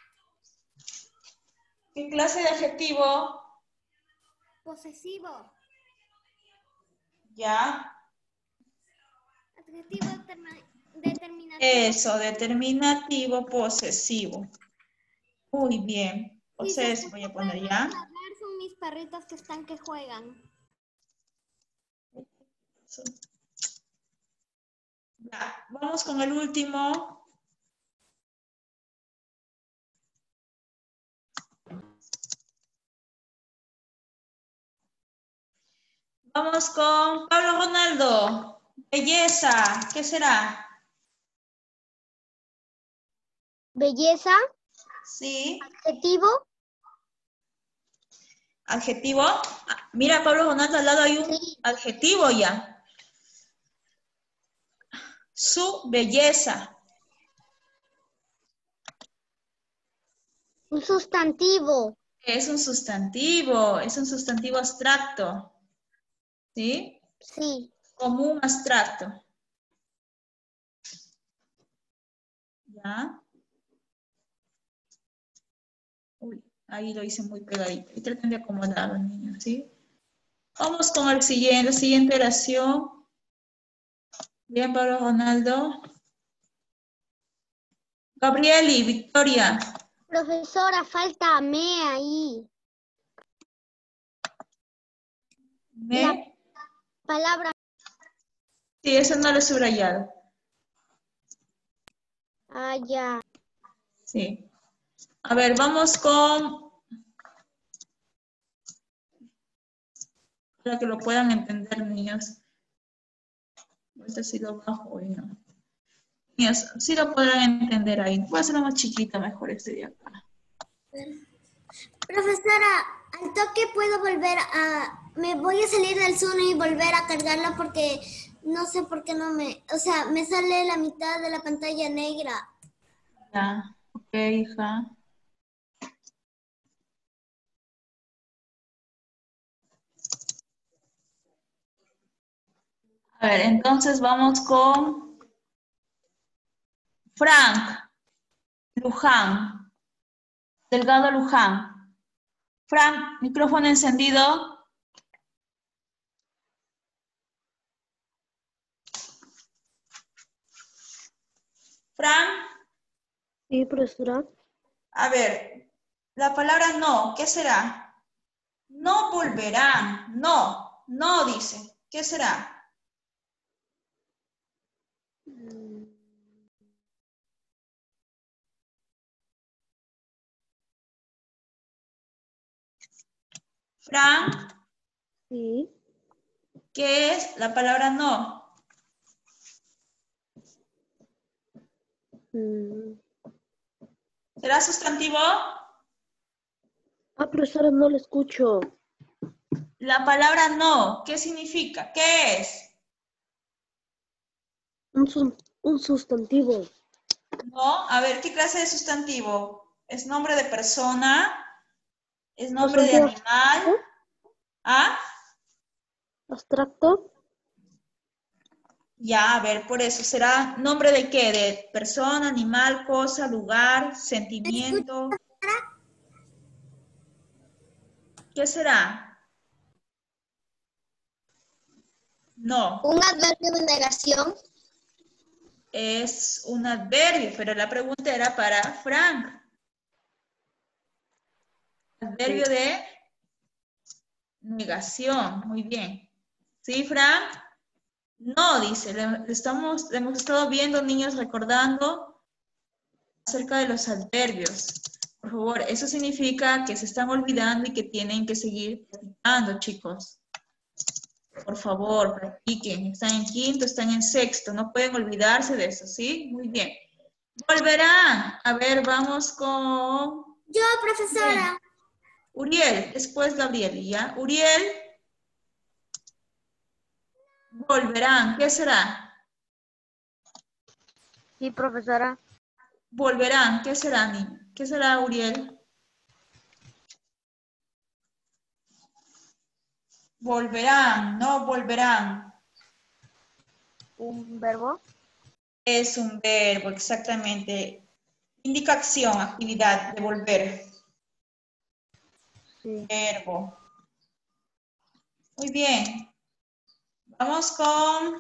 F: ¿Qué clase de adjetivo?
E: Posesivo.
F: Ya.
E: Adjetivo determinativo.
F: Eso, determinativo posesivo. Muy bien. Entonces voy a poner ya.
E: Son mis perritos que están que juegan.
F: Ya, vamos con el último. Vamos con Pablo Ronaldo. Belleza, ¿qué será?
E: Belleza.
F: Sí.
E: Adjetivo.
F: Adjetivo. Mira, Pablo Ronaldo, al lado hay un adjetivo ya. Su belleza.
E: Un sustantivo.
F: Es un sustantivo abstracto. ¿Sí?
E: Sí.
F: Común abstracto. ¿Ya? Uy, ahí lo hice muy pegadito. Y traten de acomodarlo, niños, ¿sí? Vamos con la siguiente oración. Bien, Pablo Ronaldo. Gabrieli, Victoria.
E: Profesora, falta me ahí. La palabra.
F: Sí, eso no lo he subrayado.
E: Ah, ya.
F: Sí. A ver, vamos con... Para que lo puedan entender, niños. Este sí lo bajo hoy, ¿no? Niños, sí lo podrán entender ahí. Voy a hacerlo más chiquita mejor este de acá.
B: Profesora, al toque puedo volver a... Me voy a salir del Zoom y volver a cargarla porque no sé por qué no me... O sea, me sale la mitad de la pantalla negra.
F: Ya, ok, hija. A ver, entonces vamos con Frank Luján. Delgado Luján. Frank, micrófono encendido. Frank.
G: Sí, profesora.
F: A ver, la palabra no, ¿qué será? No volverán, no dice. ¿Qué será? Frank,
G: Sí.
F: ¿qué es la palabra no? ¿Será sustantivo?
G: Profesora, no la escucho.
F: La palabra no, ¿qué significa? ¿Qué es?
G: Un sustantivo.
F: No, a ver, ¿qué clase de sustantivo? ¿Es nombre de persona? ¿Es nombre de
G: ¿Sustantivo
F: animal? ¿Ah?
G: abstracto?
F: Ya, a ver, por eso, ¿será nombre de qué? ¿De persona, animal, cosa, lugar, sentimiento? ¿Qué será? No.
E: Un adverbio de negación.
F: Es un adverbio, pero la pregunta era para Frank. Adverbio de negación, muy bien. ¿Sí, Frank? No, dice, hemos estado viendo, niños, recordando acerca de los adverbios. Por favor, eso significa que se están olvidando y que tienen que seguir practicando, chicos. Por favor, practiquen. Están en quinto, están en sexto. No pueden olvidarse de eso, ¿sí? Muy bien. Volverán. A ver, vamos con...
B: Yo, profesora.
F: Bien. Uriel, después Gabriel, ¿ya? Uriel. Volverán. ¿Qué será?
A: Sí, profesora.
F: Volverán. ¿Qué será, niño? ¿Qué será, Uriel? Volverán, no volverán.
A: ¿Un verbo?
F: Es un verbo, exactamente. Indica acción, actividad, de volver.
A: Sí.
F: Verbo. Muy bien. Vamos con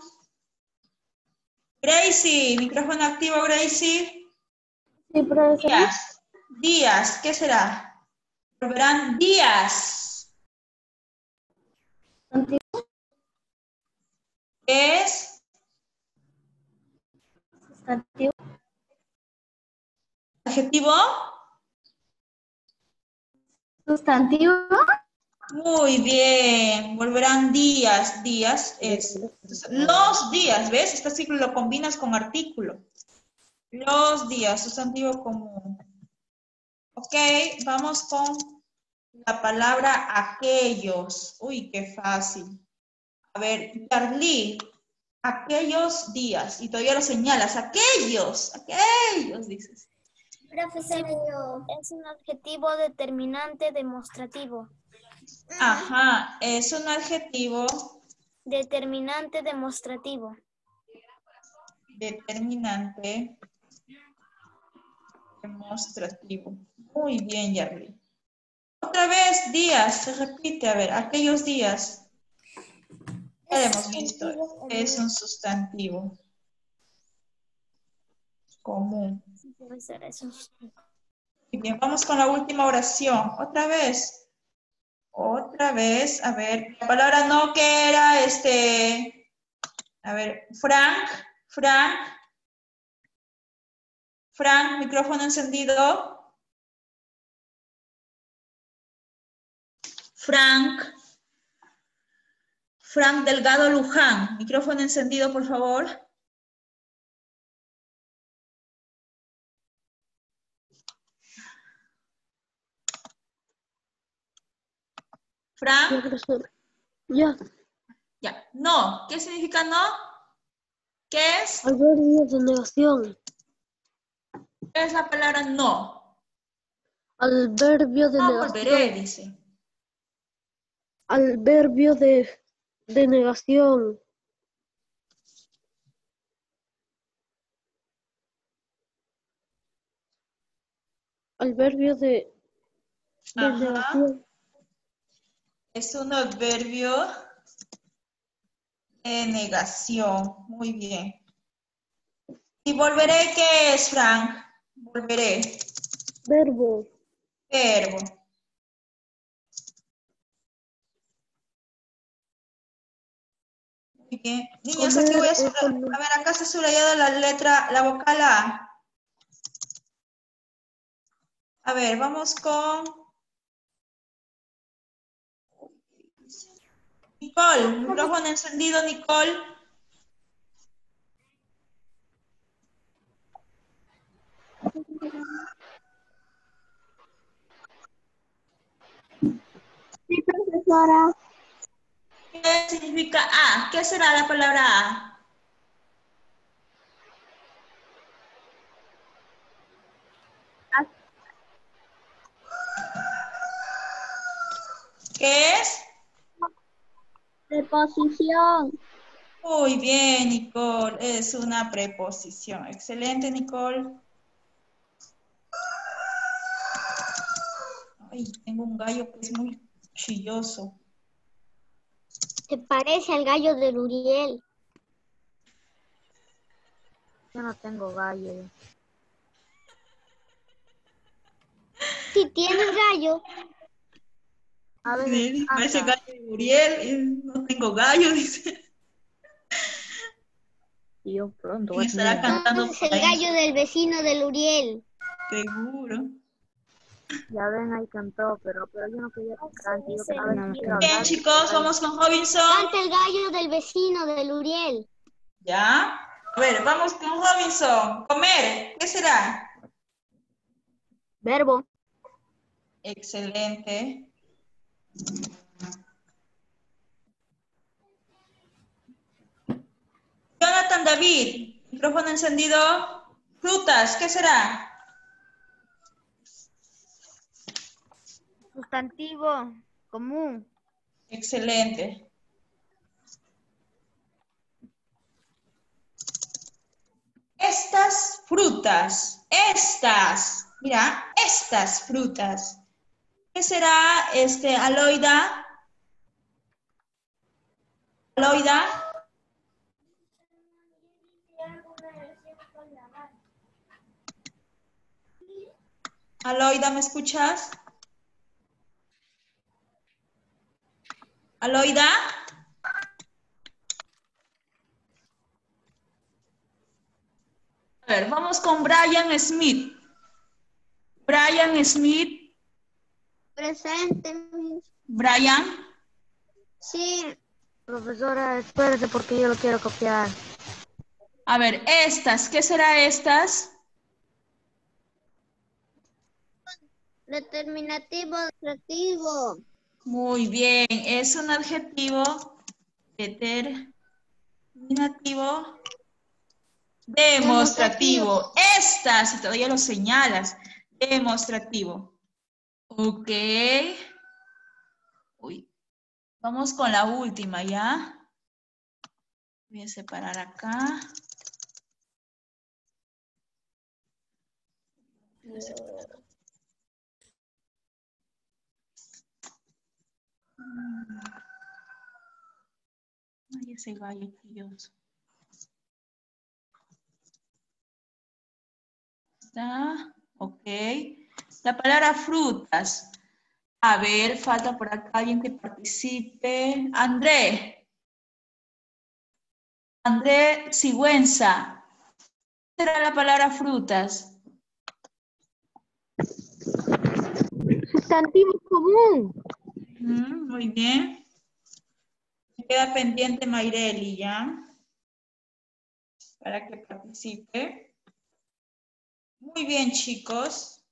F: Gracie. Micrófono activo, Gracie.
G: Sí, profesora.
F: Días. Días, ¿qué será? Volverán días. ¿Qué es?
G: Sustantivo.
F: ¿Adjetivo?
G: Sustantivo.
F: Muy bien. Volverán días. Días es los días, ¿ves? Este ciclo lo combinas con artículo. Los días, sustantivo común. Ok, vamos con la palabra aquellos. Uy, qué fácil. A ver, Yarli, aquellos días. Y todavía lo señalas. Aquellos, dices.
B: Profesora, es un adjetivo determinante demostrativo.
F: Ajá, es un adjetivo
B: Determinante demostrativo.
F: determinante demostrativo. Muy bien, Yarli. Otra vez, días, se repite. A ver, aquellos días. Ya hemos visto. Es un sustantivo común.
B: Sí, profesora, es un sustantivo.
F: Muy bien, vamos con la última oración. Otra vez. Otra vez. A ver, la palabra no que era A ver, Frank, micrófono encendido. Frank Delgado Luján, micrófono encendido, por favor. Frank.
G: Ya.
F: Ya. No. ¿Qué significa no? ¿Qué es?
G: Adverbio de negación.
F: ¿Qué es la palabra no?
G: Adverbio de
F: No
G: negación.
F: volveré, dice.
G: Adverbio de negación. Adverbio de negación.
F: Es un adverbio de negación. Muy bien. ¿Y volveré qué es, Frank? Volveré.
G: Verbo.
F: Verbo. Muy bien. Niños, aquí voy a subrayar. A ver, acá está subrayada la letra, la vocal A. A ver, vamos con Nicole. Micrófono encendido, Nicole.
E: Sí, profesora.
F: ¿Qué significa A? ¿Qué será la palabra A? ¿Qué es?
E: Preposición.
F: Muy bien, Nicole. Es una preposición. Excelente, Nicole. Ay, tengo un gallo que es muy chilloso.
E: Se parece al gallo del Uriel.
A: Yo no tengo gallo.
E: Si tienes gallo.
A: A veces
F: Parece
A: canta.
F: gallo de Uriel. No tengo gallo, dice.
A: Y yo pronto
F: Y
A: voy a
F: estará
A: tener.
F: cantando
E: Entonces
F: por
E: el
F: ahí.
E: gallo del vecino del Uriel.
F: Seguro.
A: Ya ven, ahí cantó, pero yo no quería que cante. Yo a veces quiero
F: Bien,
A: hablar.
F: chicos, vamos con Robinson.
E: Canta el gallo del vecino del Uriel.
F: ¿Ya? A ver, vamos con Robinson. Comer, ¿qué será?
A: Verbo.
F: Excelente. Jonathan David, micrófono encendido. Frutas, ¿qué será?
A: Sustantivo común.
F: Excelente. Estas frutas, mira, estas frutas. ¿Qué será, Aloida? Aloida. Aloida, ¿me escuchas? Aloida. A ver, vamos con Brian Smith. Brian Smith.
E: Presente.
F: Brian.
E: Sí.
A: Profesora, espérese porque yo lo quiero copiar.
F: A ver, estas, ¿qué será estas?
E: Determinativo demostrativo.
F: Muy bien, es un adjetivo determinativo demostrativo. Esta, si todavía lo señalas, demostrativo. Ok. Uy, vamos con la última, ¿ya? Voy a separar acá. Ay, ese gallo curioso. Está, ok. La palabra frutas. A ver, falta por acá alguien que participe. André. André Sigüenza. ¿Qué será la palabra frutas?
G: Sustantivo común.
F: Muy bien. Me queda pendiente Mayreli, ¿ya? Para que participe. Muy bien, chicos.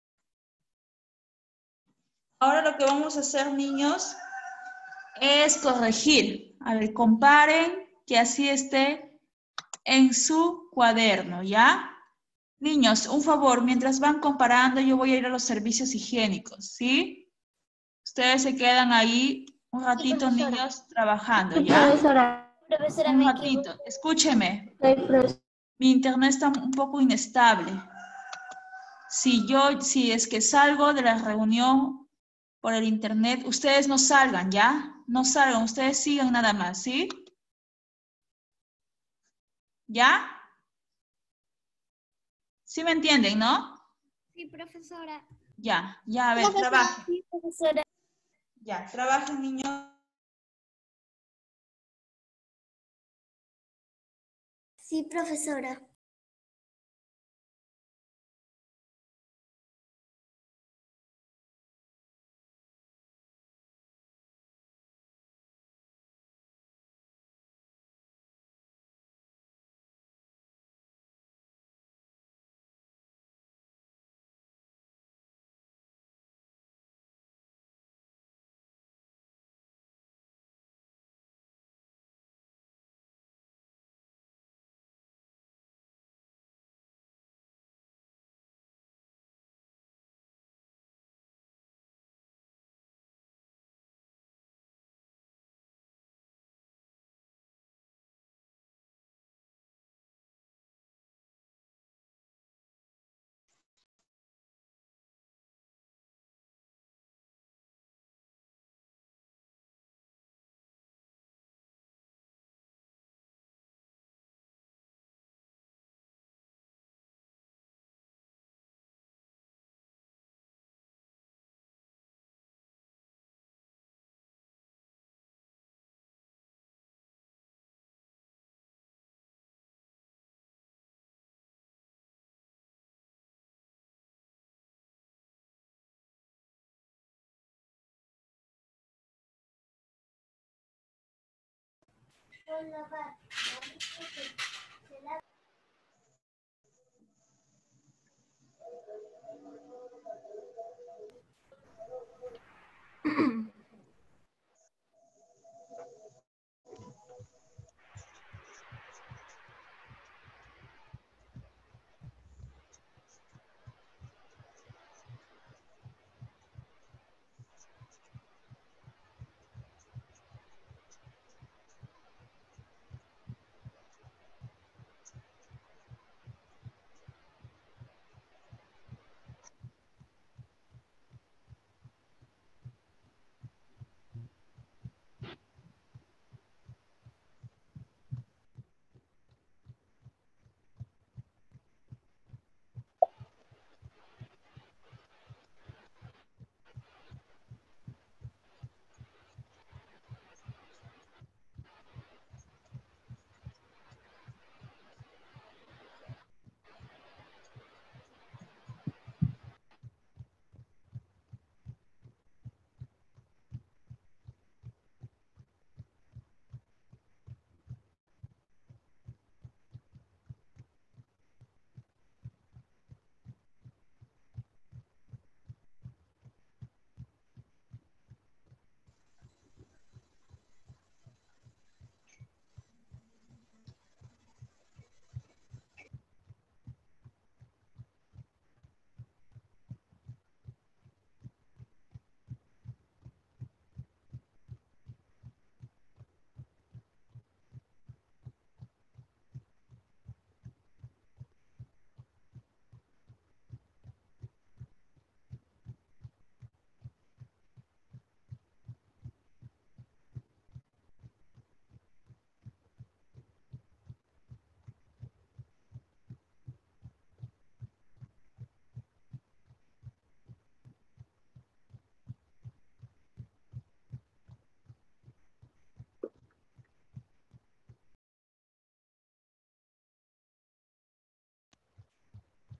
F: Ahora lo que vamos a hacer, niños, es corregir. A ver, comparen que así esté en su cuaderno, ¿ya? Niños, un favor, mientras van comparando, yo voy a ir a los servicios higiénicos, ¿sí? Ustedes se quedan ahí un ratito,
B: profesora.
F: niños, trabajando,
C: Sí,
F: ¿ya?
C: profesora.
B: Profesora,
F: Un
B: me
F: ratito.
B: equivoco.
F: Escúcheme.
C: Sí, profesora.
F: Mi internet está un poco inestable. Si es que salgo de la reunión por el internet, ustedes no salgan, ¿ya? No salgan, ustedes sigan nada más, ¿sí? ¿Ya? ¿Sí me entienden, no?
B: Sí, profesora.
F: Ya, a ver, trabajen.
B: Sí, profesora.
F: Ya, trabajen, niños.
B: Sí, profesora.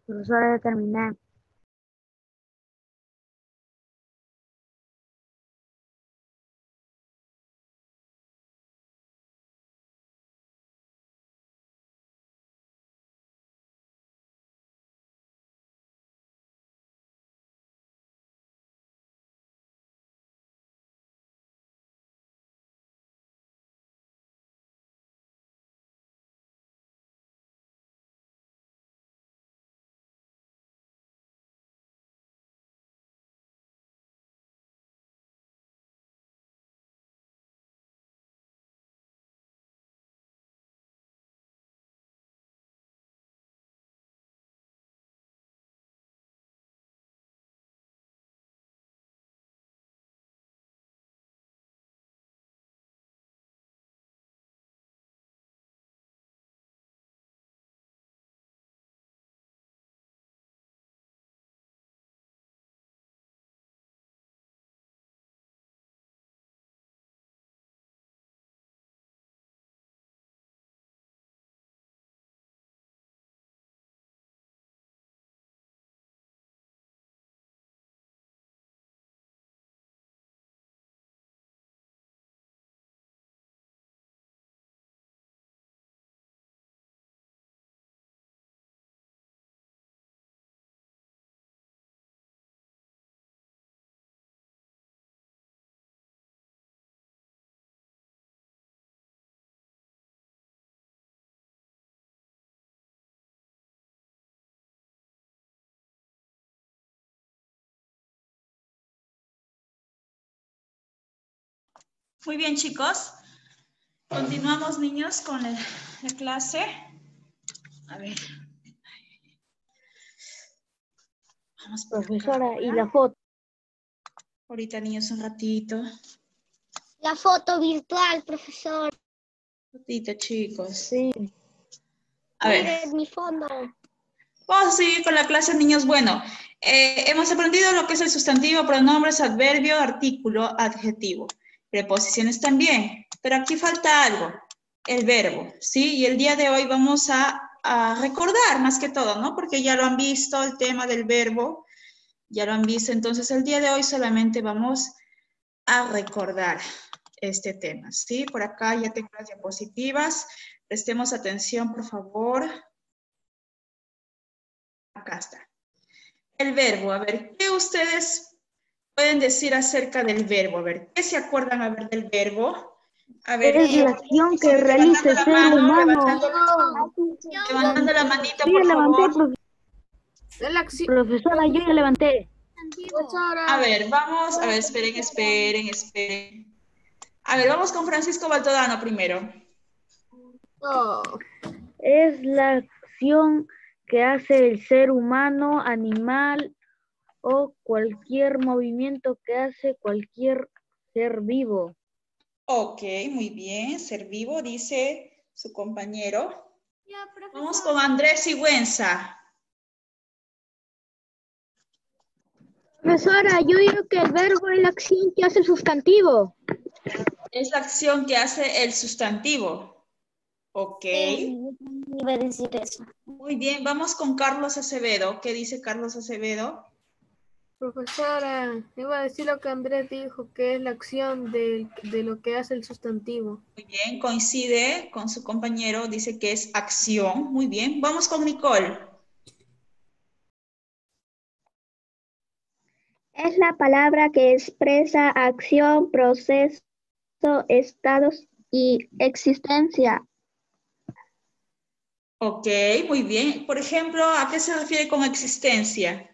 C: Profesora, ya terminé.
F: Muy bien, chicos. Continuamos, niños, con la clase. A ver. Vamos por acá
G: Profesora,
F: ahora.
G: y la foto.
F: Ahorita, niños, un ratito.
E: La foto virtual, profesor.
F: Un ratito, chicos.
G: Sí.
F: A ver.
E: Miren mi fondo.
F: Vamos a seguir con la clase, niños. Bueno, hemos aprendido lo que es el sustantivo, pronombres, adverbio, artículo, adjetivo. Preposiciones también. Pero aquí falta algo, el verbo, ¿sí? Y el día de hoy vamos a recordar más que todo, ¿no? Porque ya lo han visto, el tema del verbo, ya lo han visto. Entonces, el día de hoy solamente vamos a recordar este tema, ¿sí? Por acá ya tengo las diapositivas. Prestemos atención, por favor. Acá está. El verbo, a ver, ¿qué ustedes pueden decir acerca del verbo? A ver, ¿qué se acuerdan a ver del verbo? A ver,
G: Es la acción que realiza el ser humano.
F: levantando la manita,
G: Sí,
F: por
G: ya levanté,
F: favor.
G: profesora, yo ya levanté.
F: A ver, vamos, a ver, esperen. A ver, vamos con Francisco Baltodano primero.
G: Es la acción que hace el ser humano, animal o cualquier movimiento que hace cualquier ser vivo.
F: Ok, muy bien, ser vivo, dice su compañero. Vamos con Andrés Sigüenza.
C: Profesora, yo digo que el verbo es la acción que hace el sustantivo.
F: Es la acción que hace el sustantivo. Ok.
B: Iba a decir eso.
F: Muy bien, vamos con Carlos Acevedo. ¿Qué dice Carlos Acevedo?
D: Profesora, iba a decir lo que Andrés dijo, que es la acción de lo que hace el sustantivo.
F: Muy bien, coincide con su compañero, dice que es acción. Muy bien, vamos con Nicole.
C: Es la palabra que expresa acción, proceso, estados y existencia.
F: Ok, muy bien. Por ejemplo, ¿a qué se refiere con existencia?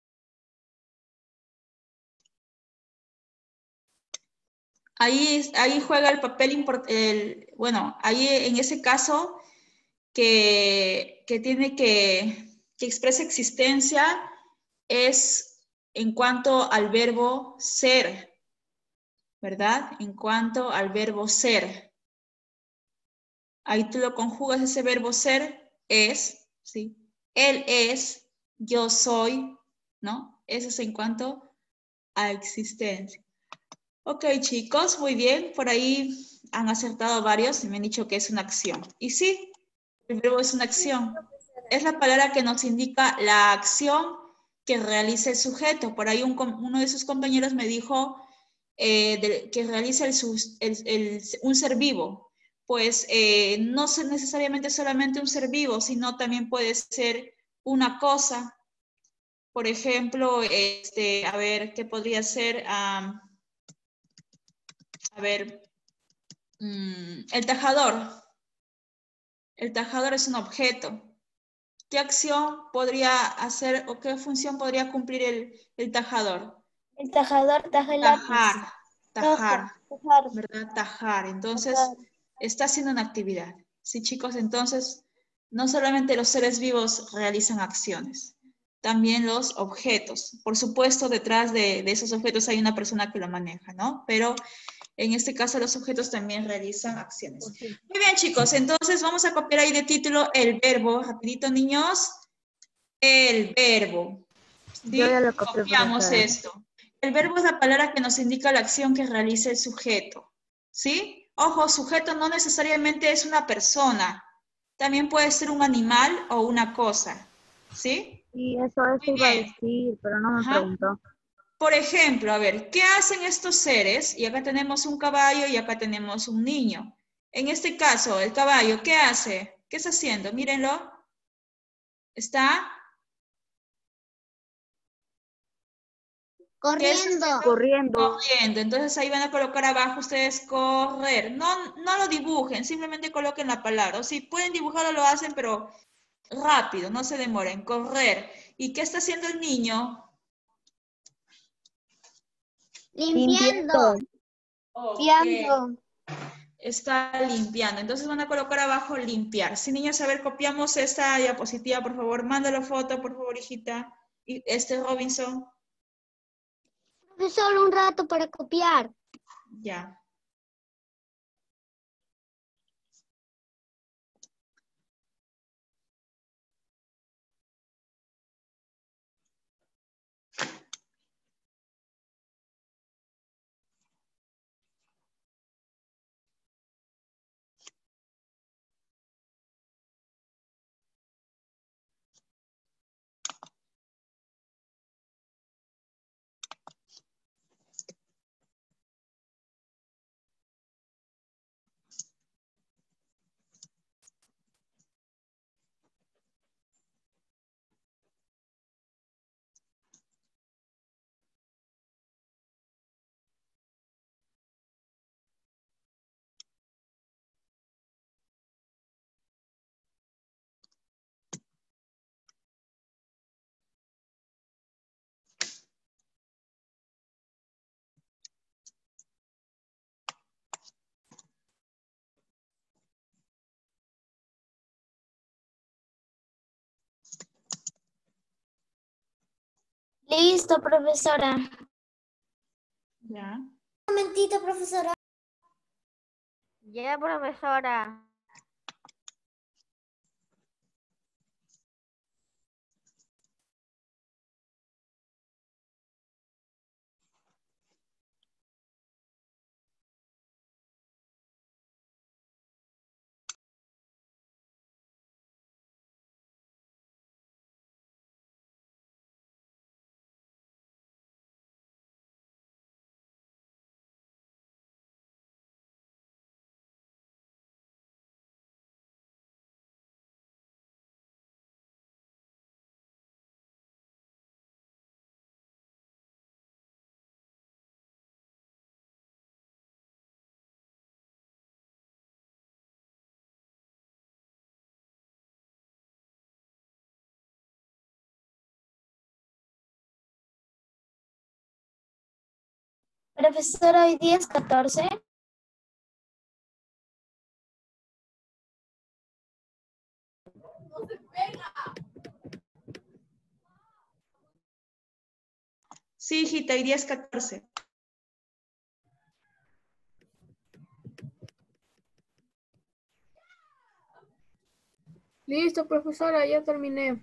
F: Ahí juega el papel importante, bueno, ahí en ese caso que tiene que expresa existencia es en cuanto al verbo ser, ¿verdad? En cuanto al verbo ser. Ahí tú lo conjugas ese verbo ser, es, ¿sí? Él es, yo soy, ¿no? Eso es en cuanto a existencia. Ok, chicos, muy bien. Por ahí han acertado varios y me han dicho que es una acción. Y sí, el verbo es una acción. es la palabra que nos indica la acción que realiza el sujeto. Por ahí uno de sus compañeros me dijo que realiza un ser vivo. Pues no es necesariamente solamente un ser vivo, sino también puede ser una cosa. Por ejemplo, a ver, ¿qué podría ser? A ver, el tajador. El tajador es un objeto. ¿Qué acción podría hacer o qué función podría cumplir el tajador?
B: El tajador taja el
F: Tajar,
B: lápiz.
F: tajar,
B: Tajar.
F: ¿verdad? Tajar. Entonces, está haciendo una actividad. Sí, chicos, entonces, no solamente los seres vivos realizan acciones, también los objetos. Por supuesto, detrás de esos objetos hay una persona que lo maneja, ¿no? Pero en este caso, los objetos también realizan acciones. Muy bien, chicos, entonces vamos a copiar ahí de título el verbo. Rapidito, niños. El verbo. ¿Sí?
G: Yo ya lo copié,
F: Copiamos
G: profesora.
F: esto. El verbo es la palabra que nos indica la acción que realiza el sujeto. ¿Sí? Ojo, sujeto no necesariamente es una persona. También puede ser un animal o una cosa. ¿Sí?
G: Sí, eso
F: Muy
G: iba a
F: bien.
G: decir, pero no me
F: Ajá.
G: preguntó.
F: Por ejemplo, a ver, ¿qué hacen estos seres? Y acá tenemos un caballo y acá tenemos un niño. En este caso, el caballo, ¿qué hace? ¿Qué está haciendo? Mírenlo. Está... ¿Qué está
E: Corriendo.
F: haciendo?
G: Corriendo.
F: Corriendo. Entonces ahí van a colocar abajo ustedes correr. No, no lo dibujen, simplemente coloquen la palabra. O si pueden dibujarlo, lo hacen, pero rápido, no se demoren. Correr. ¿Y qué está haciendo el niño?
E: Limpiando.
F: Ok. Está limpiando. Entonces van a colocar abajo limpiar. Sí, niños, a ver, copiamos esta diapositiva, por favor. Mándalo foto, por favor, hijita. Y Robinson.
E: Solo un rato para copiar.
F: Ya.
B: Listo, profesora.
F: Ya.
B: Un momentito, profesora.
G: Ya, profesora.
B: Profesora, hoy día es 14.
F: Sí, hijita, y 10-14.
D: Listo, profesora, ya terminé.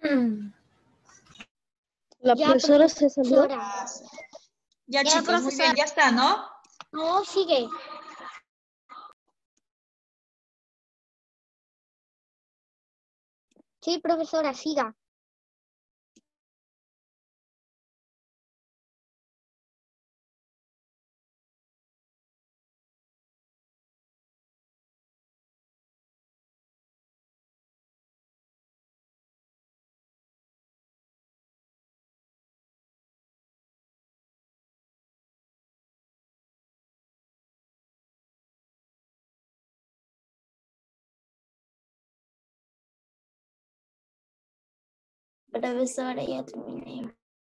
E: La
B: Ya,
E: profesora se salió.
B: profesora.
F: Ya,
B: Ya,
F: chicos, muy
B: profesora.
F: bien, ya está, ¿no?
B: No, sigue. Sí, profesora, siga. Profesora, ya terminé.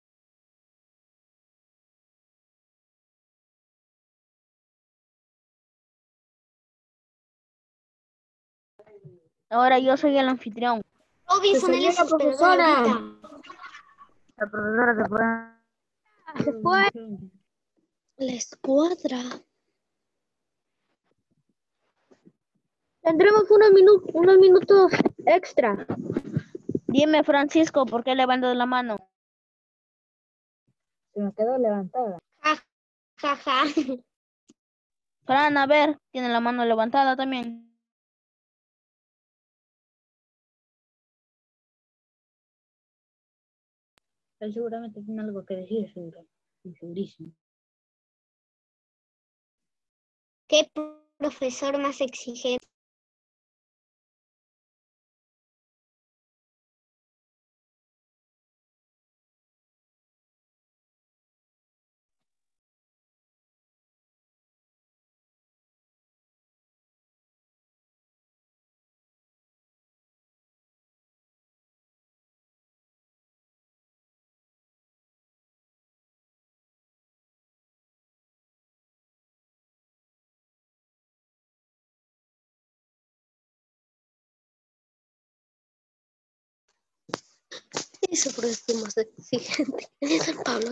A: Ahora yo soy el anfitrión.
B: Robinson, él es hospedador ahorita.
G: La profesora se fue.
E: Se fue. La escuadra. Tendremos unos minutos extra.
A: Dime, Francisco, ¿por qué levantas la mano?
G: Se me quedó levantada.
B: Jaja.
A: Fran, a ver, tiene la mano levantada también.
G: Él seguramente tiene algo que decir, segurísimo.
B: Qué profesor más exigente.
E: Ese profesor más exigente. Pablo.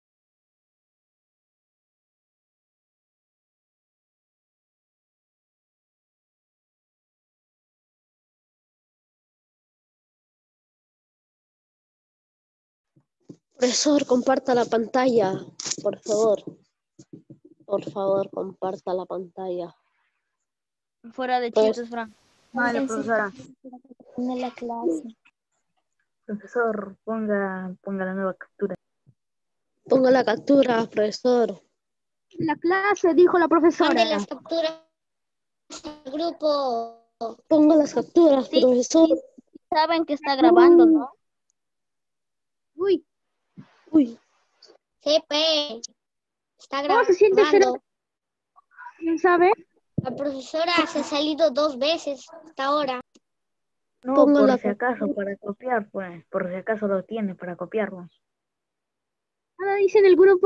E: Profesor, comparta la pantalla, por favor. Por favor, comparta la pantalla.
A: Fuera de
E: Pues-
A: chistes, Fran.
G: Vale, profesora.
B: En la clase.
G: Profesor, ponga la nueva captura.
E: Ponga la captura, profesor. La clase, dijo la profesora.
B: Mande las capturas al grupo.
E: Ponga las capturas,
A: Sí.
E: profesor.
A: Saben que está grabando, ¿no?
E: Uy. Uy.
B: CP. Está
E: ¿Cómo se siente ser?
B: grabando.
E: ¿Quién sabe?
B: La profesora se ha salido 2 veces hasta ahora.
G: No,
E: Ponga la
G: por si acaso, para copiar, pues. Por si acaso lo tiene para copiarlo.
E: ¿Nada dice en el grupo?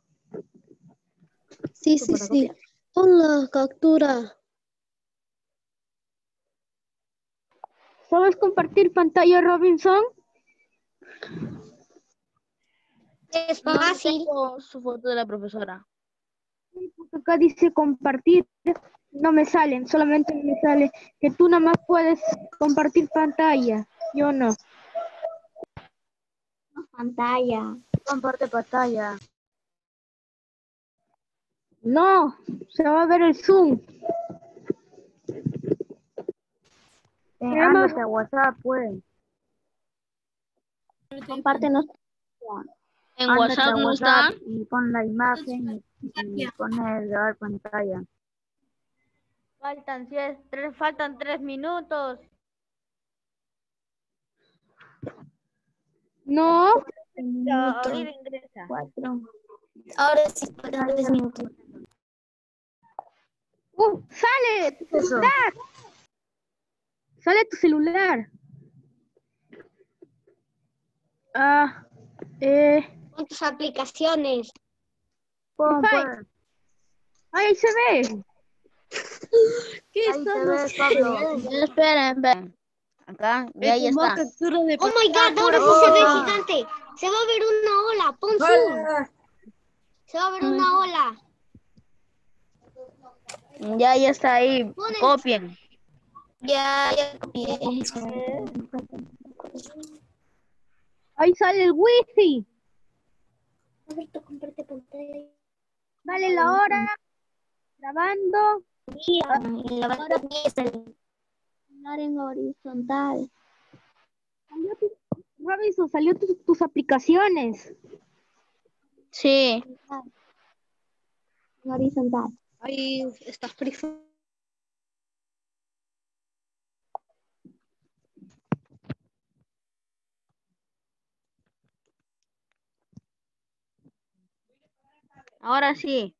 E: Sí, sí,
G: Para
E: sí.
G: copiar.
E: Pon la captura. ¿Sabes compartir pantalla, Robinson?
B: Es
A: No
B: fácil.
A: tengo su foto de la profesora.
E: Sí, porque acá dice compartir. No me salen, solamente me sale que tú nada más puedes compartir pantalla. Yo no.
B: Pantalla.
G: Comparte pantalla.
E: No, se va a ver el Zoom.
G: Ándate a WhatsApp, pues.
E: Compártenos.
A: En
G: Ándate
A: WhatsApp
G: a
A: no
G: WhatsApp
A: está.
G: y pon la imagen y pones grabar pantalla.
A: Faltan 3 minutos.
E: No.
A: Ahorita ingresa.
B: 4. Ahora sí, faltan 3 minutos.
E: Sale tu
G: Eso.
E: celular. Sale tu celular.
B: Con tus aplicaciones.
G: Pon,
E: Wi-Fi.
G: pues.
E: Ahí se ve. ¿Qué
G: Ahí te ves, Pablo.
A: Esperen. Acá, y ahí está.
E: Captura de
B: Oh my god, ahora sí se ve gigante. Se va a ver una ola. Pon zoom. Se va a ver una ola.
A: Ya está ahí. Copien.
B: Ya copié.
A: Ahí sale el wifi.
B: Alberto, comparte pantalla.
A: Vale la hora. Grabando.
B: En la barra
E: En horizontal.
A: Robinson, salió tus aplicaciones. Sí.
E: En horizontal.
A: Ahí está Free Fire. Ahora sí.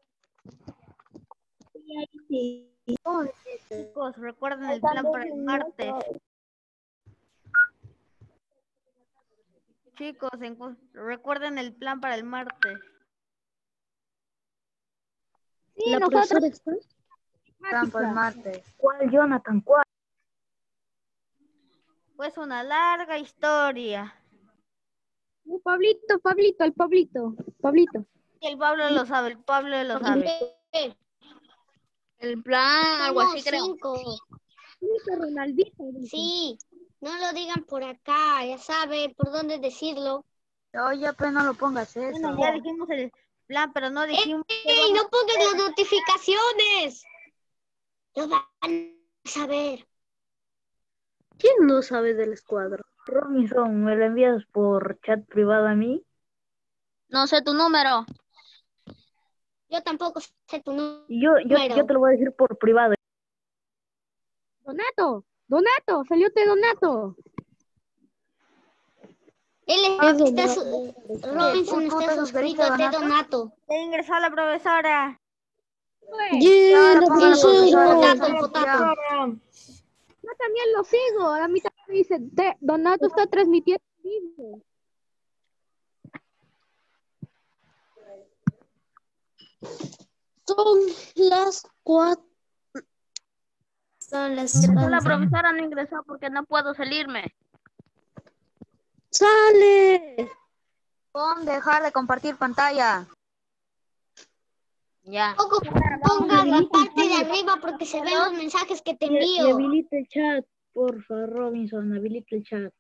A: Chicos, recuerden el plan para el martes. Chicos, recuerden el plan para el martes. Sí,
E: ¿La
A: nosotros.
E: profesora está?
A: Plan para el martes.
G: ¿Cuál, Jonathan? ¿Cuál?
A: Pues una larga historia. Pablito, el Pablito. Y el Pablo lo sabe, El plan, algo así creo.
E: 5.
A: Ronaldito.
E: Sí, no lo digan por acá, ya sabe por dónde decirlo.
G: Oye, pues no lo pongas eso.
A: Bueno, ya dijimos el plan, pero no dijimos.
E: ¡Ey, no pongan las notificaciones! Lo van a saber.
G: ¿Quién no sabe del escuadro? Robinson, ¿me lo envías por chat privado a mí?
A: No sé tu número.
E: Yo tampoco sé tu número.
G: Yo te lo voy a decir por privado.
A: Donato, salióte Donato.
E: Robinson está suscrito a Donato.
A: Ya ingresó la profesora.
E: La profesora.
A: Yo también lo sigo. A mí también me dice, Donato está transmitiendo vivo.
E: Son las 4. Son las
A: La profesora no ingresó porque no puedo salirme.
E: ¡Sale!
G: Dejar de compartir pantalla.
A: Ya.
E: Ponga la parte de arriba porque se ven los mensajes que te
G: Y
E: envío.
G: habilita el chat, por favor, Robinson, habilita el chat.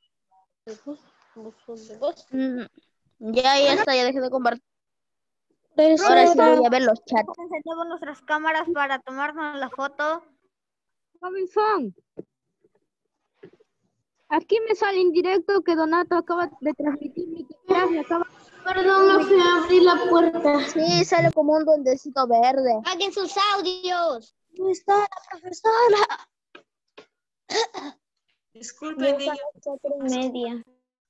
A: Ya está, ya dejé de compartir. Ahora sí voy a ver los chats. Encendemos nuestras cámaras para tomarnos la foto. Robinson. Aquí me sale en directo que Donato acaba de transmitir mi clase.
E: Perdón, no fui a abrir la puerta.
A: Sí, sale como un duendecito verde.
E: Paguen sus audios. No está la profesora.
F: Disculpen, niños.
E: 4:30.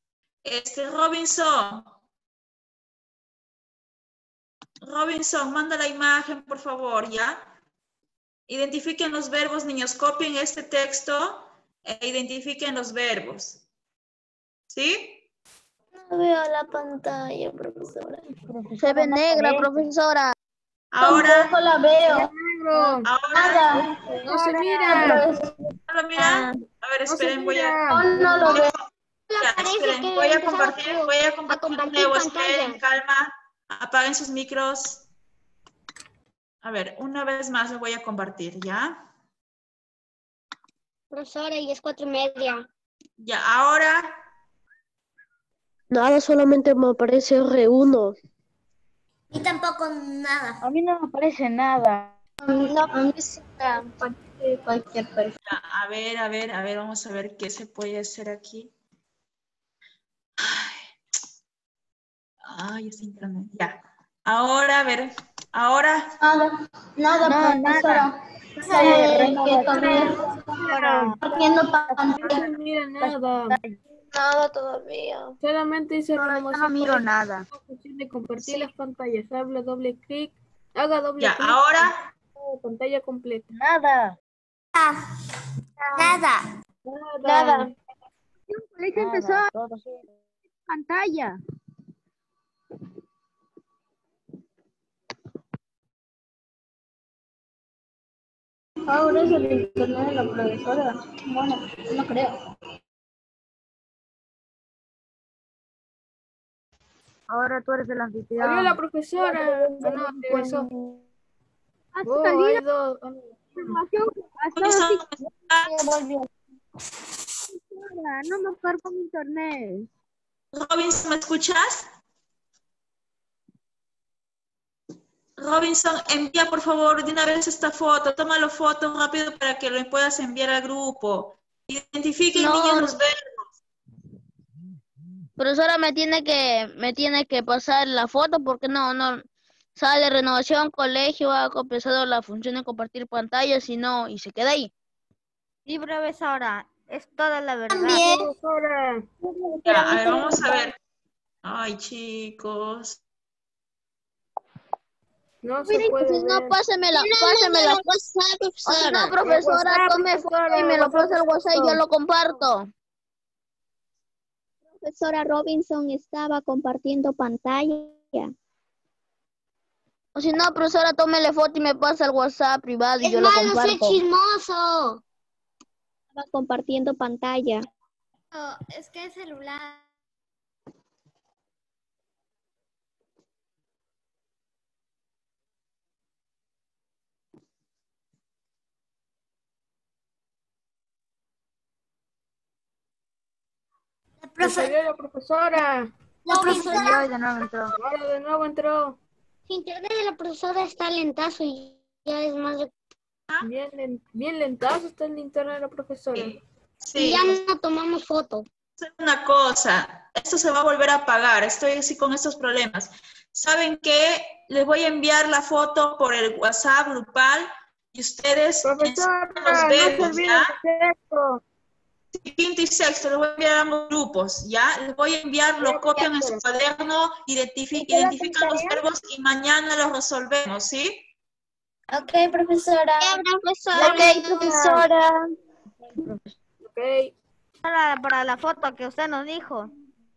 F: Robinson, manda la imagen, por favor, ¿ya? Identifiquen los verbos, niños. Copien este texto e identifiquen los verbos. ¿Sí?
E: No veo la pantalla, profesora.
A: Se ve negra, profesora.
F: Ahora.
E: Tampoco la veo.
F: Ahora.
D: No se mira.
F: ¿No lo miran? A ver, esperen, voy a...
E: No lo veo.
F: Ya, esperen, voy a compartir de nuevo, esperen, calma. Apaguen sus micros. A ver, una vez más lo voy a compartir, ¿ya?
E: Profesora, y es 4:30.
F: Ya, ahora...
E: Nada, solamente me aparece R1. Y tampoco nada.
G: A mí no me aparece nada.
E: No, a mí sí me aparece cualquier persona.
F: A ver, vamos a ver qué se puede hacer aquí. Ay, es internet. Ya. Ahora, a ver, ahora...
E: Nada, profesora.
D: No mira nada.
E: Nada todavía.
D: Solamente dice renovación.
G: No miro nada.
D: De compartir las pantallas. Haga doble clic.
F: Ya, ahora...
D: Pantalla completa.
G: Nada.
E: Nada.
A: El colegio empezó a pantalla.
E: Ahora es el internet de la profesora. Bueno, no creo.
G: Ahora tú eres el anfitrión.
D: Salió la profesora. No, regresó.
A: Ha
D: Oh,
A: salido
D: hay dos.
A: información.
F: Robinson,
A: No me cargo mi internet.
F: Robinson, ¿me escuchas? Robinson, envía por favor de una vez esta foto. Tómalo foto rápido para que lo puedas enviar al grupo. Identifiquen,
A: No.
F: niños, los verbos.
A: Profesora, me tiene que pasar la foto porque no sale renovación, colegio, ha compensado la función de compartir pantalla, si no, y se queda ahí.
G: Sí, profesora, es toda la verdad.
B: También.
D: Profesora,
F: Ya, a ver, vamos a ver. Ay, chicos.
D: no se puede
A: Si no,
D: ver.
A: pásemela. O si no, profesora,
D: WhatsApp,
A: tome foto
D: profesora,
A: y me lo
D: WhatsApp
A: pasa al
D: es
A: WhatsApp y yo
D: esto.
A: lo comparto.
E: Profesora Robinson estaba compartiendo pantalla.
A: O si no, profesora, tómele foto y me pasa al WhatsApp privado y
E: Es
A: yo lo
E: malo ser
A: comparto.
E: chismoso. Estaba compartiendo pantalla.
B: Es que es celular.
D: Se salió la profesora.
E: La profesora,
G: Yo de nuevo entró.
D: Ahora de nuevo entró.
E: el internet de la profesora está lentazo y ya es más de...
D: Bien lentazo está el internet de la profesora.
E: Y
F: Sí,
E: ya no tomamos foto.
F: hacer una cosa. Esto se va a volver a apagar. Estoy así con estos problemas. ¿Saben qué? Les voy a enviar la foto por el WhatsApp grupal y ustedes
D: Profesora,
F: los
D: no se
F: verbos,
D: olviden
F: ¿ya?
D: de esto.
F: Quinto y sexto, les voy a enviar a ambos grupos, ¿ya? Les voy a enviar, lo copian en su cuaderno, identifican los verbos y mañana los resolvemos, ¿sí?
B: Ok, profesora.
E: Ok, profesora.
D: Ok,
G: Para la foto que usted nos dijo.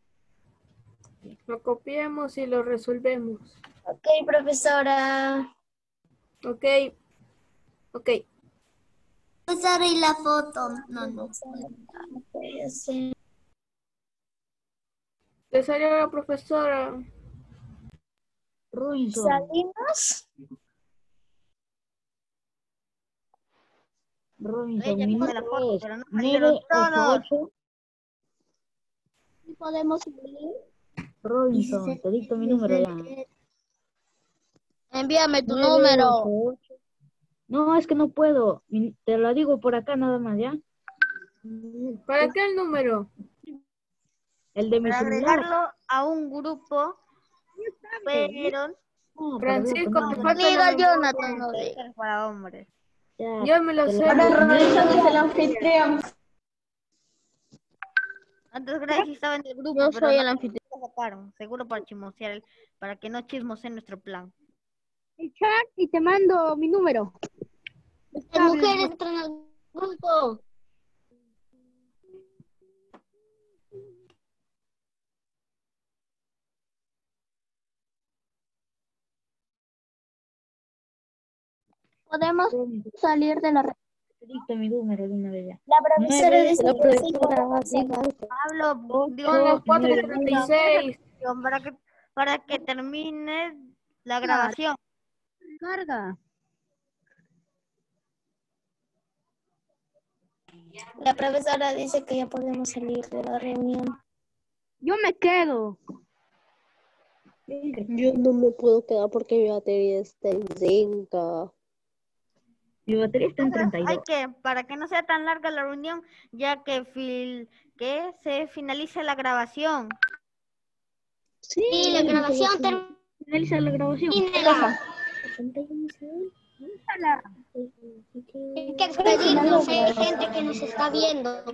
D: lo copiamos y lo resolvemos.
B: Ok, profesora.
D: Ok, ok.
B: Profesora, y la foto. No puede ser.
D: Se salió la profesora.
G: Robinson.
B: ¿Salimos?
G: Robinson, mi número la foto, pero no salió
C: 988.
E: ¿Podemos salir?
C: Robinson, te dicto mi número ya.
A: Envíame tu número.
C: 988. No, es que no puedo. Te lo digo por acá nada más, ¿ya?
D: ¿Para qué el número?
C: El de mi
G: para
C: celular.
G: agregarlo a un grupo, pero
C: No,
D: Francisco,
C: no,
D: te
C: no,
D: falta
A: Diga
D: la
A: Jonathan, no diga.
G: es para hombres.
C: ya,
D: Yo me lo
C: te
D: sé.
C: lo digo.
E: es el anfitrión.
G: Antes Gracie estaba en el grupo,
A: Yo
G: pero
A: soy
G: no
A: el anfitrión.
G: lo sacaron, seguro para chismosear, para que no chismoseen nuestro plan.
E: El chat y te mando mi número. Las mujeres entran al grupo. Podemos
C: Robinson,
E: salir de la red.
C: te dicto mi número de una vez ya.
B: La profesora dice
C: La
B: que sí podemos salir.
G: Pablo, digo,
D: Son las
C: 899.
D: 4:36.
G: para que termine la grabación.
E: Carga.
B: La profesora dice que ya podemos salir de la reunión.
E: Yo me quedo.
H: Yo no me puedo quedar porque mi batería está en 5.
C: Mi batería está en 32.
G: Hay que, para que no sea tan larga la reunión, ya que, que se finalice la grabación.
H: Sí,
E: Y la grabación termina.
C: Finaliza la grabación.
E: Hay que despedirnos, hay gente que nos está viendo.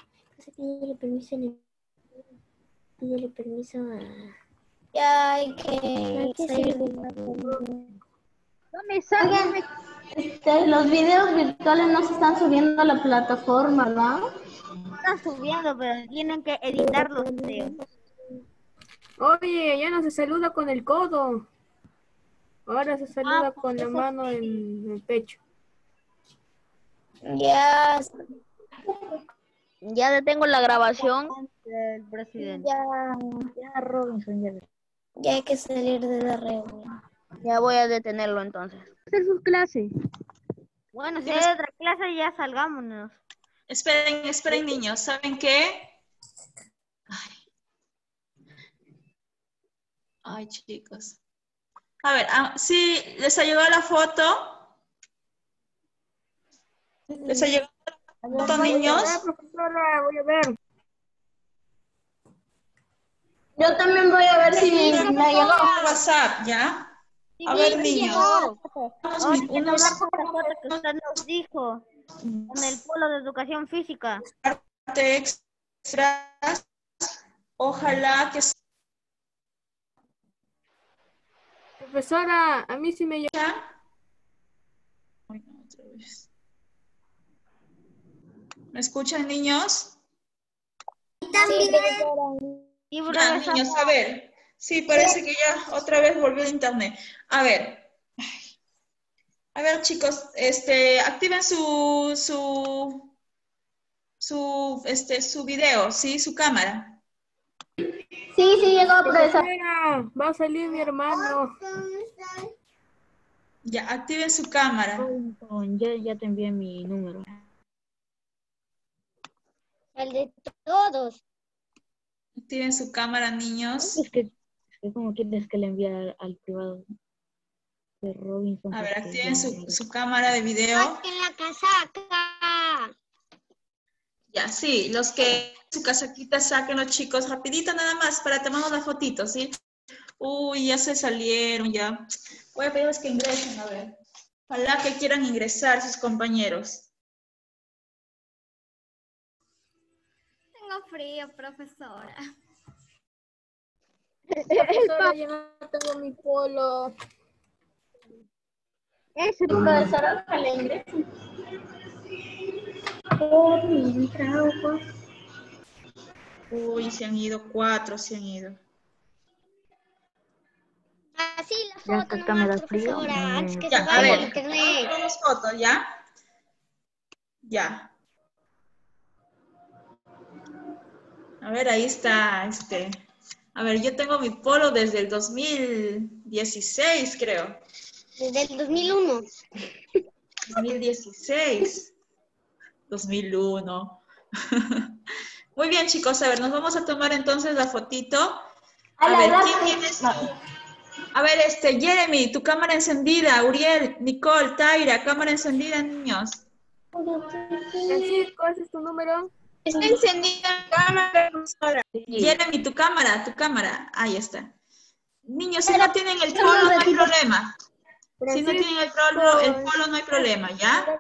H: pídele permiso a...
B: Ya hay que salir de la reunión.
E: No me salgan. Los videos virtuales no se están subiendo a la plataforma, ¿no?
G: Están subiendo, pero tienen que editar los videos.
D: Oye, ya no se saluda con el codo. Ahora se saluda con la mano en el pecho.
B: Ya,
A: Ya detengo la grabación.
G: El presidente.
C: Ya, Robinson, ya.
B: ya hay que salir de la reunión.
A: Ya voy a detenerlo entonces.
E: Hacer sus clases.
G: Bueno, si hay otra clase, ya salgámonos.
F: Esperen, niños. ¿Saben qué? Ay, chicos. A ver, ¿sí les ha llegado la foto? ¿Les ha llegado la foto, niños?
D: Profesora, voy a ver.
E: Yo también voy a ver si me llegó.
F: WhatsApp, ¿ya? A ver, niños. Unos
A: que usted nos dijo en el polo de educación física.
F: extras. Ojalá que
D: Profesora, a mí sí me llegó.
F: Ay, no, otra vez. ¿Me escuchan, niños? Ya, niños, a ver. Sí, parece que ya otra vez volvió el internet. A ver. A ver, chicos, activen su video, ¿sí? Su cámara.
E: Sí, llegó, profesor.
D: Profesora, va a salir mi hermano.
F: Ya, activen su cámara.
G: Ya te envié mi número.
B: El de todos.
F: Activen su cámara, niños.
G: Es que como quieres que le envíe al privado de Robinson.
F: A ver,
G: porque
F: activen
G: ya-
F: su cámara de video.
B: ¡Saquen la casaca!
F: Ya, sí, los que su casaquita saquen los chicos, rapidito nada más, para tomarnos la fotito, ¿sí? Uy, ya se salieron, ya. Voy a pedirles que ingresen, a ver. Ojalá que quieran ingresar sus compañeros.
B: Tengo frío, profesora.
D: Profesora, ya no tengo mi polo.
E: Ese profesor, ojalá ingrese.
F: Uy, se han ido 4, se han ido.
B: Así la
G: Ya
B: foto
G: hasta me da
B: nomás,
G: frío.
B: profesora, antes que
F: Ya,
B: se
F: a
B: vaya
F: ver.
B: el internet.
F: Tomamos fotos, ¿ya? Ya. A ver, ahí está, A ver, yo tengo mi polo desde el 2016, creo.
B: Desde el 2001.
F: 2016. 2001. Muy bien, chicos. A ver, nos vamos a tomar entonces la fotito. A ver, ¿quién tiene su...? A ver, Jeremy, tu cámara encendida. Uriel, Nicole, Taira, cámara encendida, niños.
D: Francisco, ¿ese es tu número?
E: Está encendida la cámara, profesora.
G: Sí.
F: Jeremy, tu cámara. Ahí está. Niños, si no tienen el polo, no hay problema. Si no tienen el polo, no hay problema, ¿ya?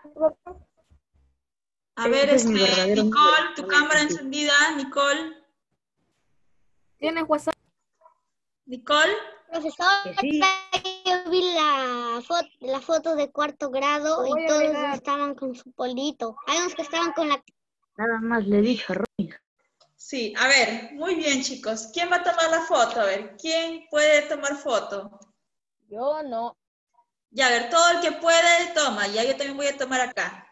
F: A ver,
G: Ese es mi verdadero
F: Nicole,
G: número.
F: tu cámara encendida, Nicole.
D: ¿Tienes WhatsApp?
F: Nicole.
B: Profesora,
G: Sí.
B: yo vi la foto de cuarto grado
D: Lo voy
B: y
D: a
B: todos
D: agregar.
B: estaban con su polito. Hay unos que estaban con la...
G: Nada más le dije a Robinson.
F: Sí, a ver, muy bien, chicos. ¿Quién va a tomar la foto? A ver, ¿quién puede tomar foto?
A: Yo no.
F: Ya, a ver, todo el que puede, toma. Ya, yo también voy a tomar acá.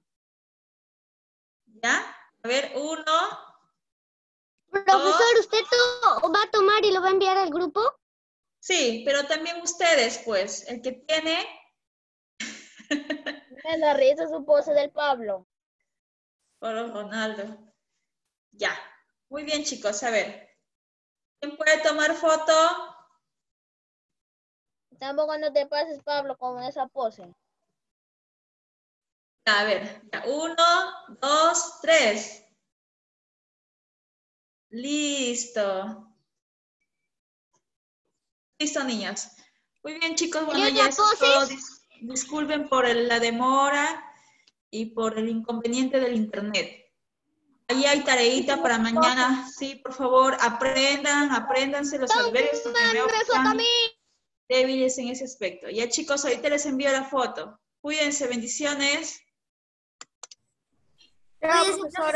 F: ¿Ya? A ver, 1.
B: Profesor, ¿usted va a tomar y lo va a enviar al grupo?
F: Sí, pero también ustedes, pues. El que tiene...
A: Me da risa su pose del Pablo.
F: Polo Ronaldo. Ya. Muy bien, chicos. A ver. ¿Quién puede tomar foto?
A: Tampoco no te pases, Pablo, con esa pose.
F: A ver. 1, 2, 3. Listo. Listo, niños. Muy bien, chicos. Bueno, ya eso es todo. Disculpen por la demora y por el inconveniente del internet. Ahí hay tareita para mañana. Sí, por favor, apréndanse los adverbios porque veo que están débiles en ese aspecto. Ya, chicos, ahorita les envío la foto. Cuídense, bendiciones.
D: Chao, profesora.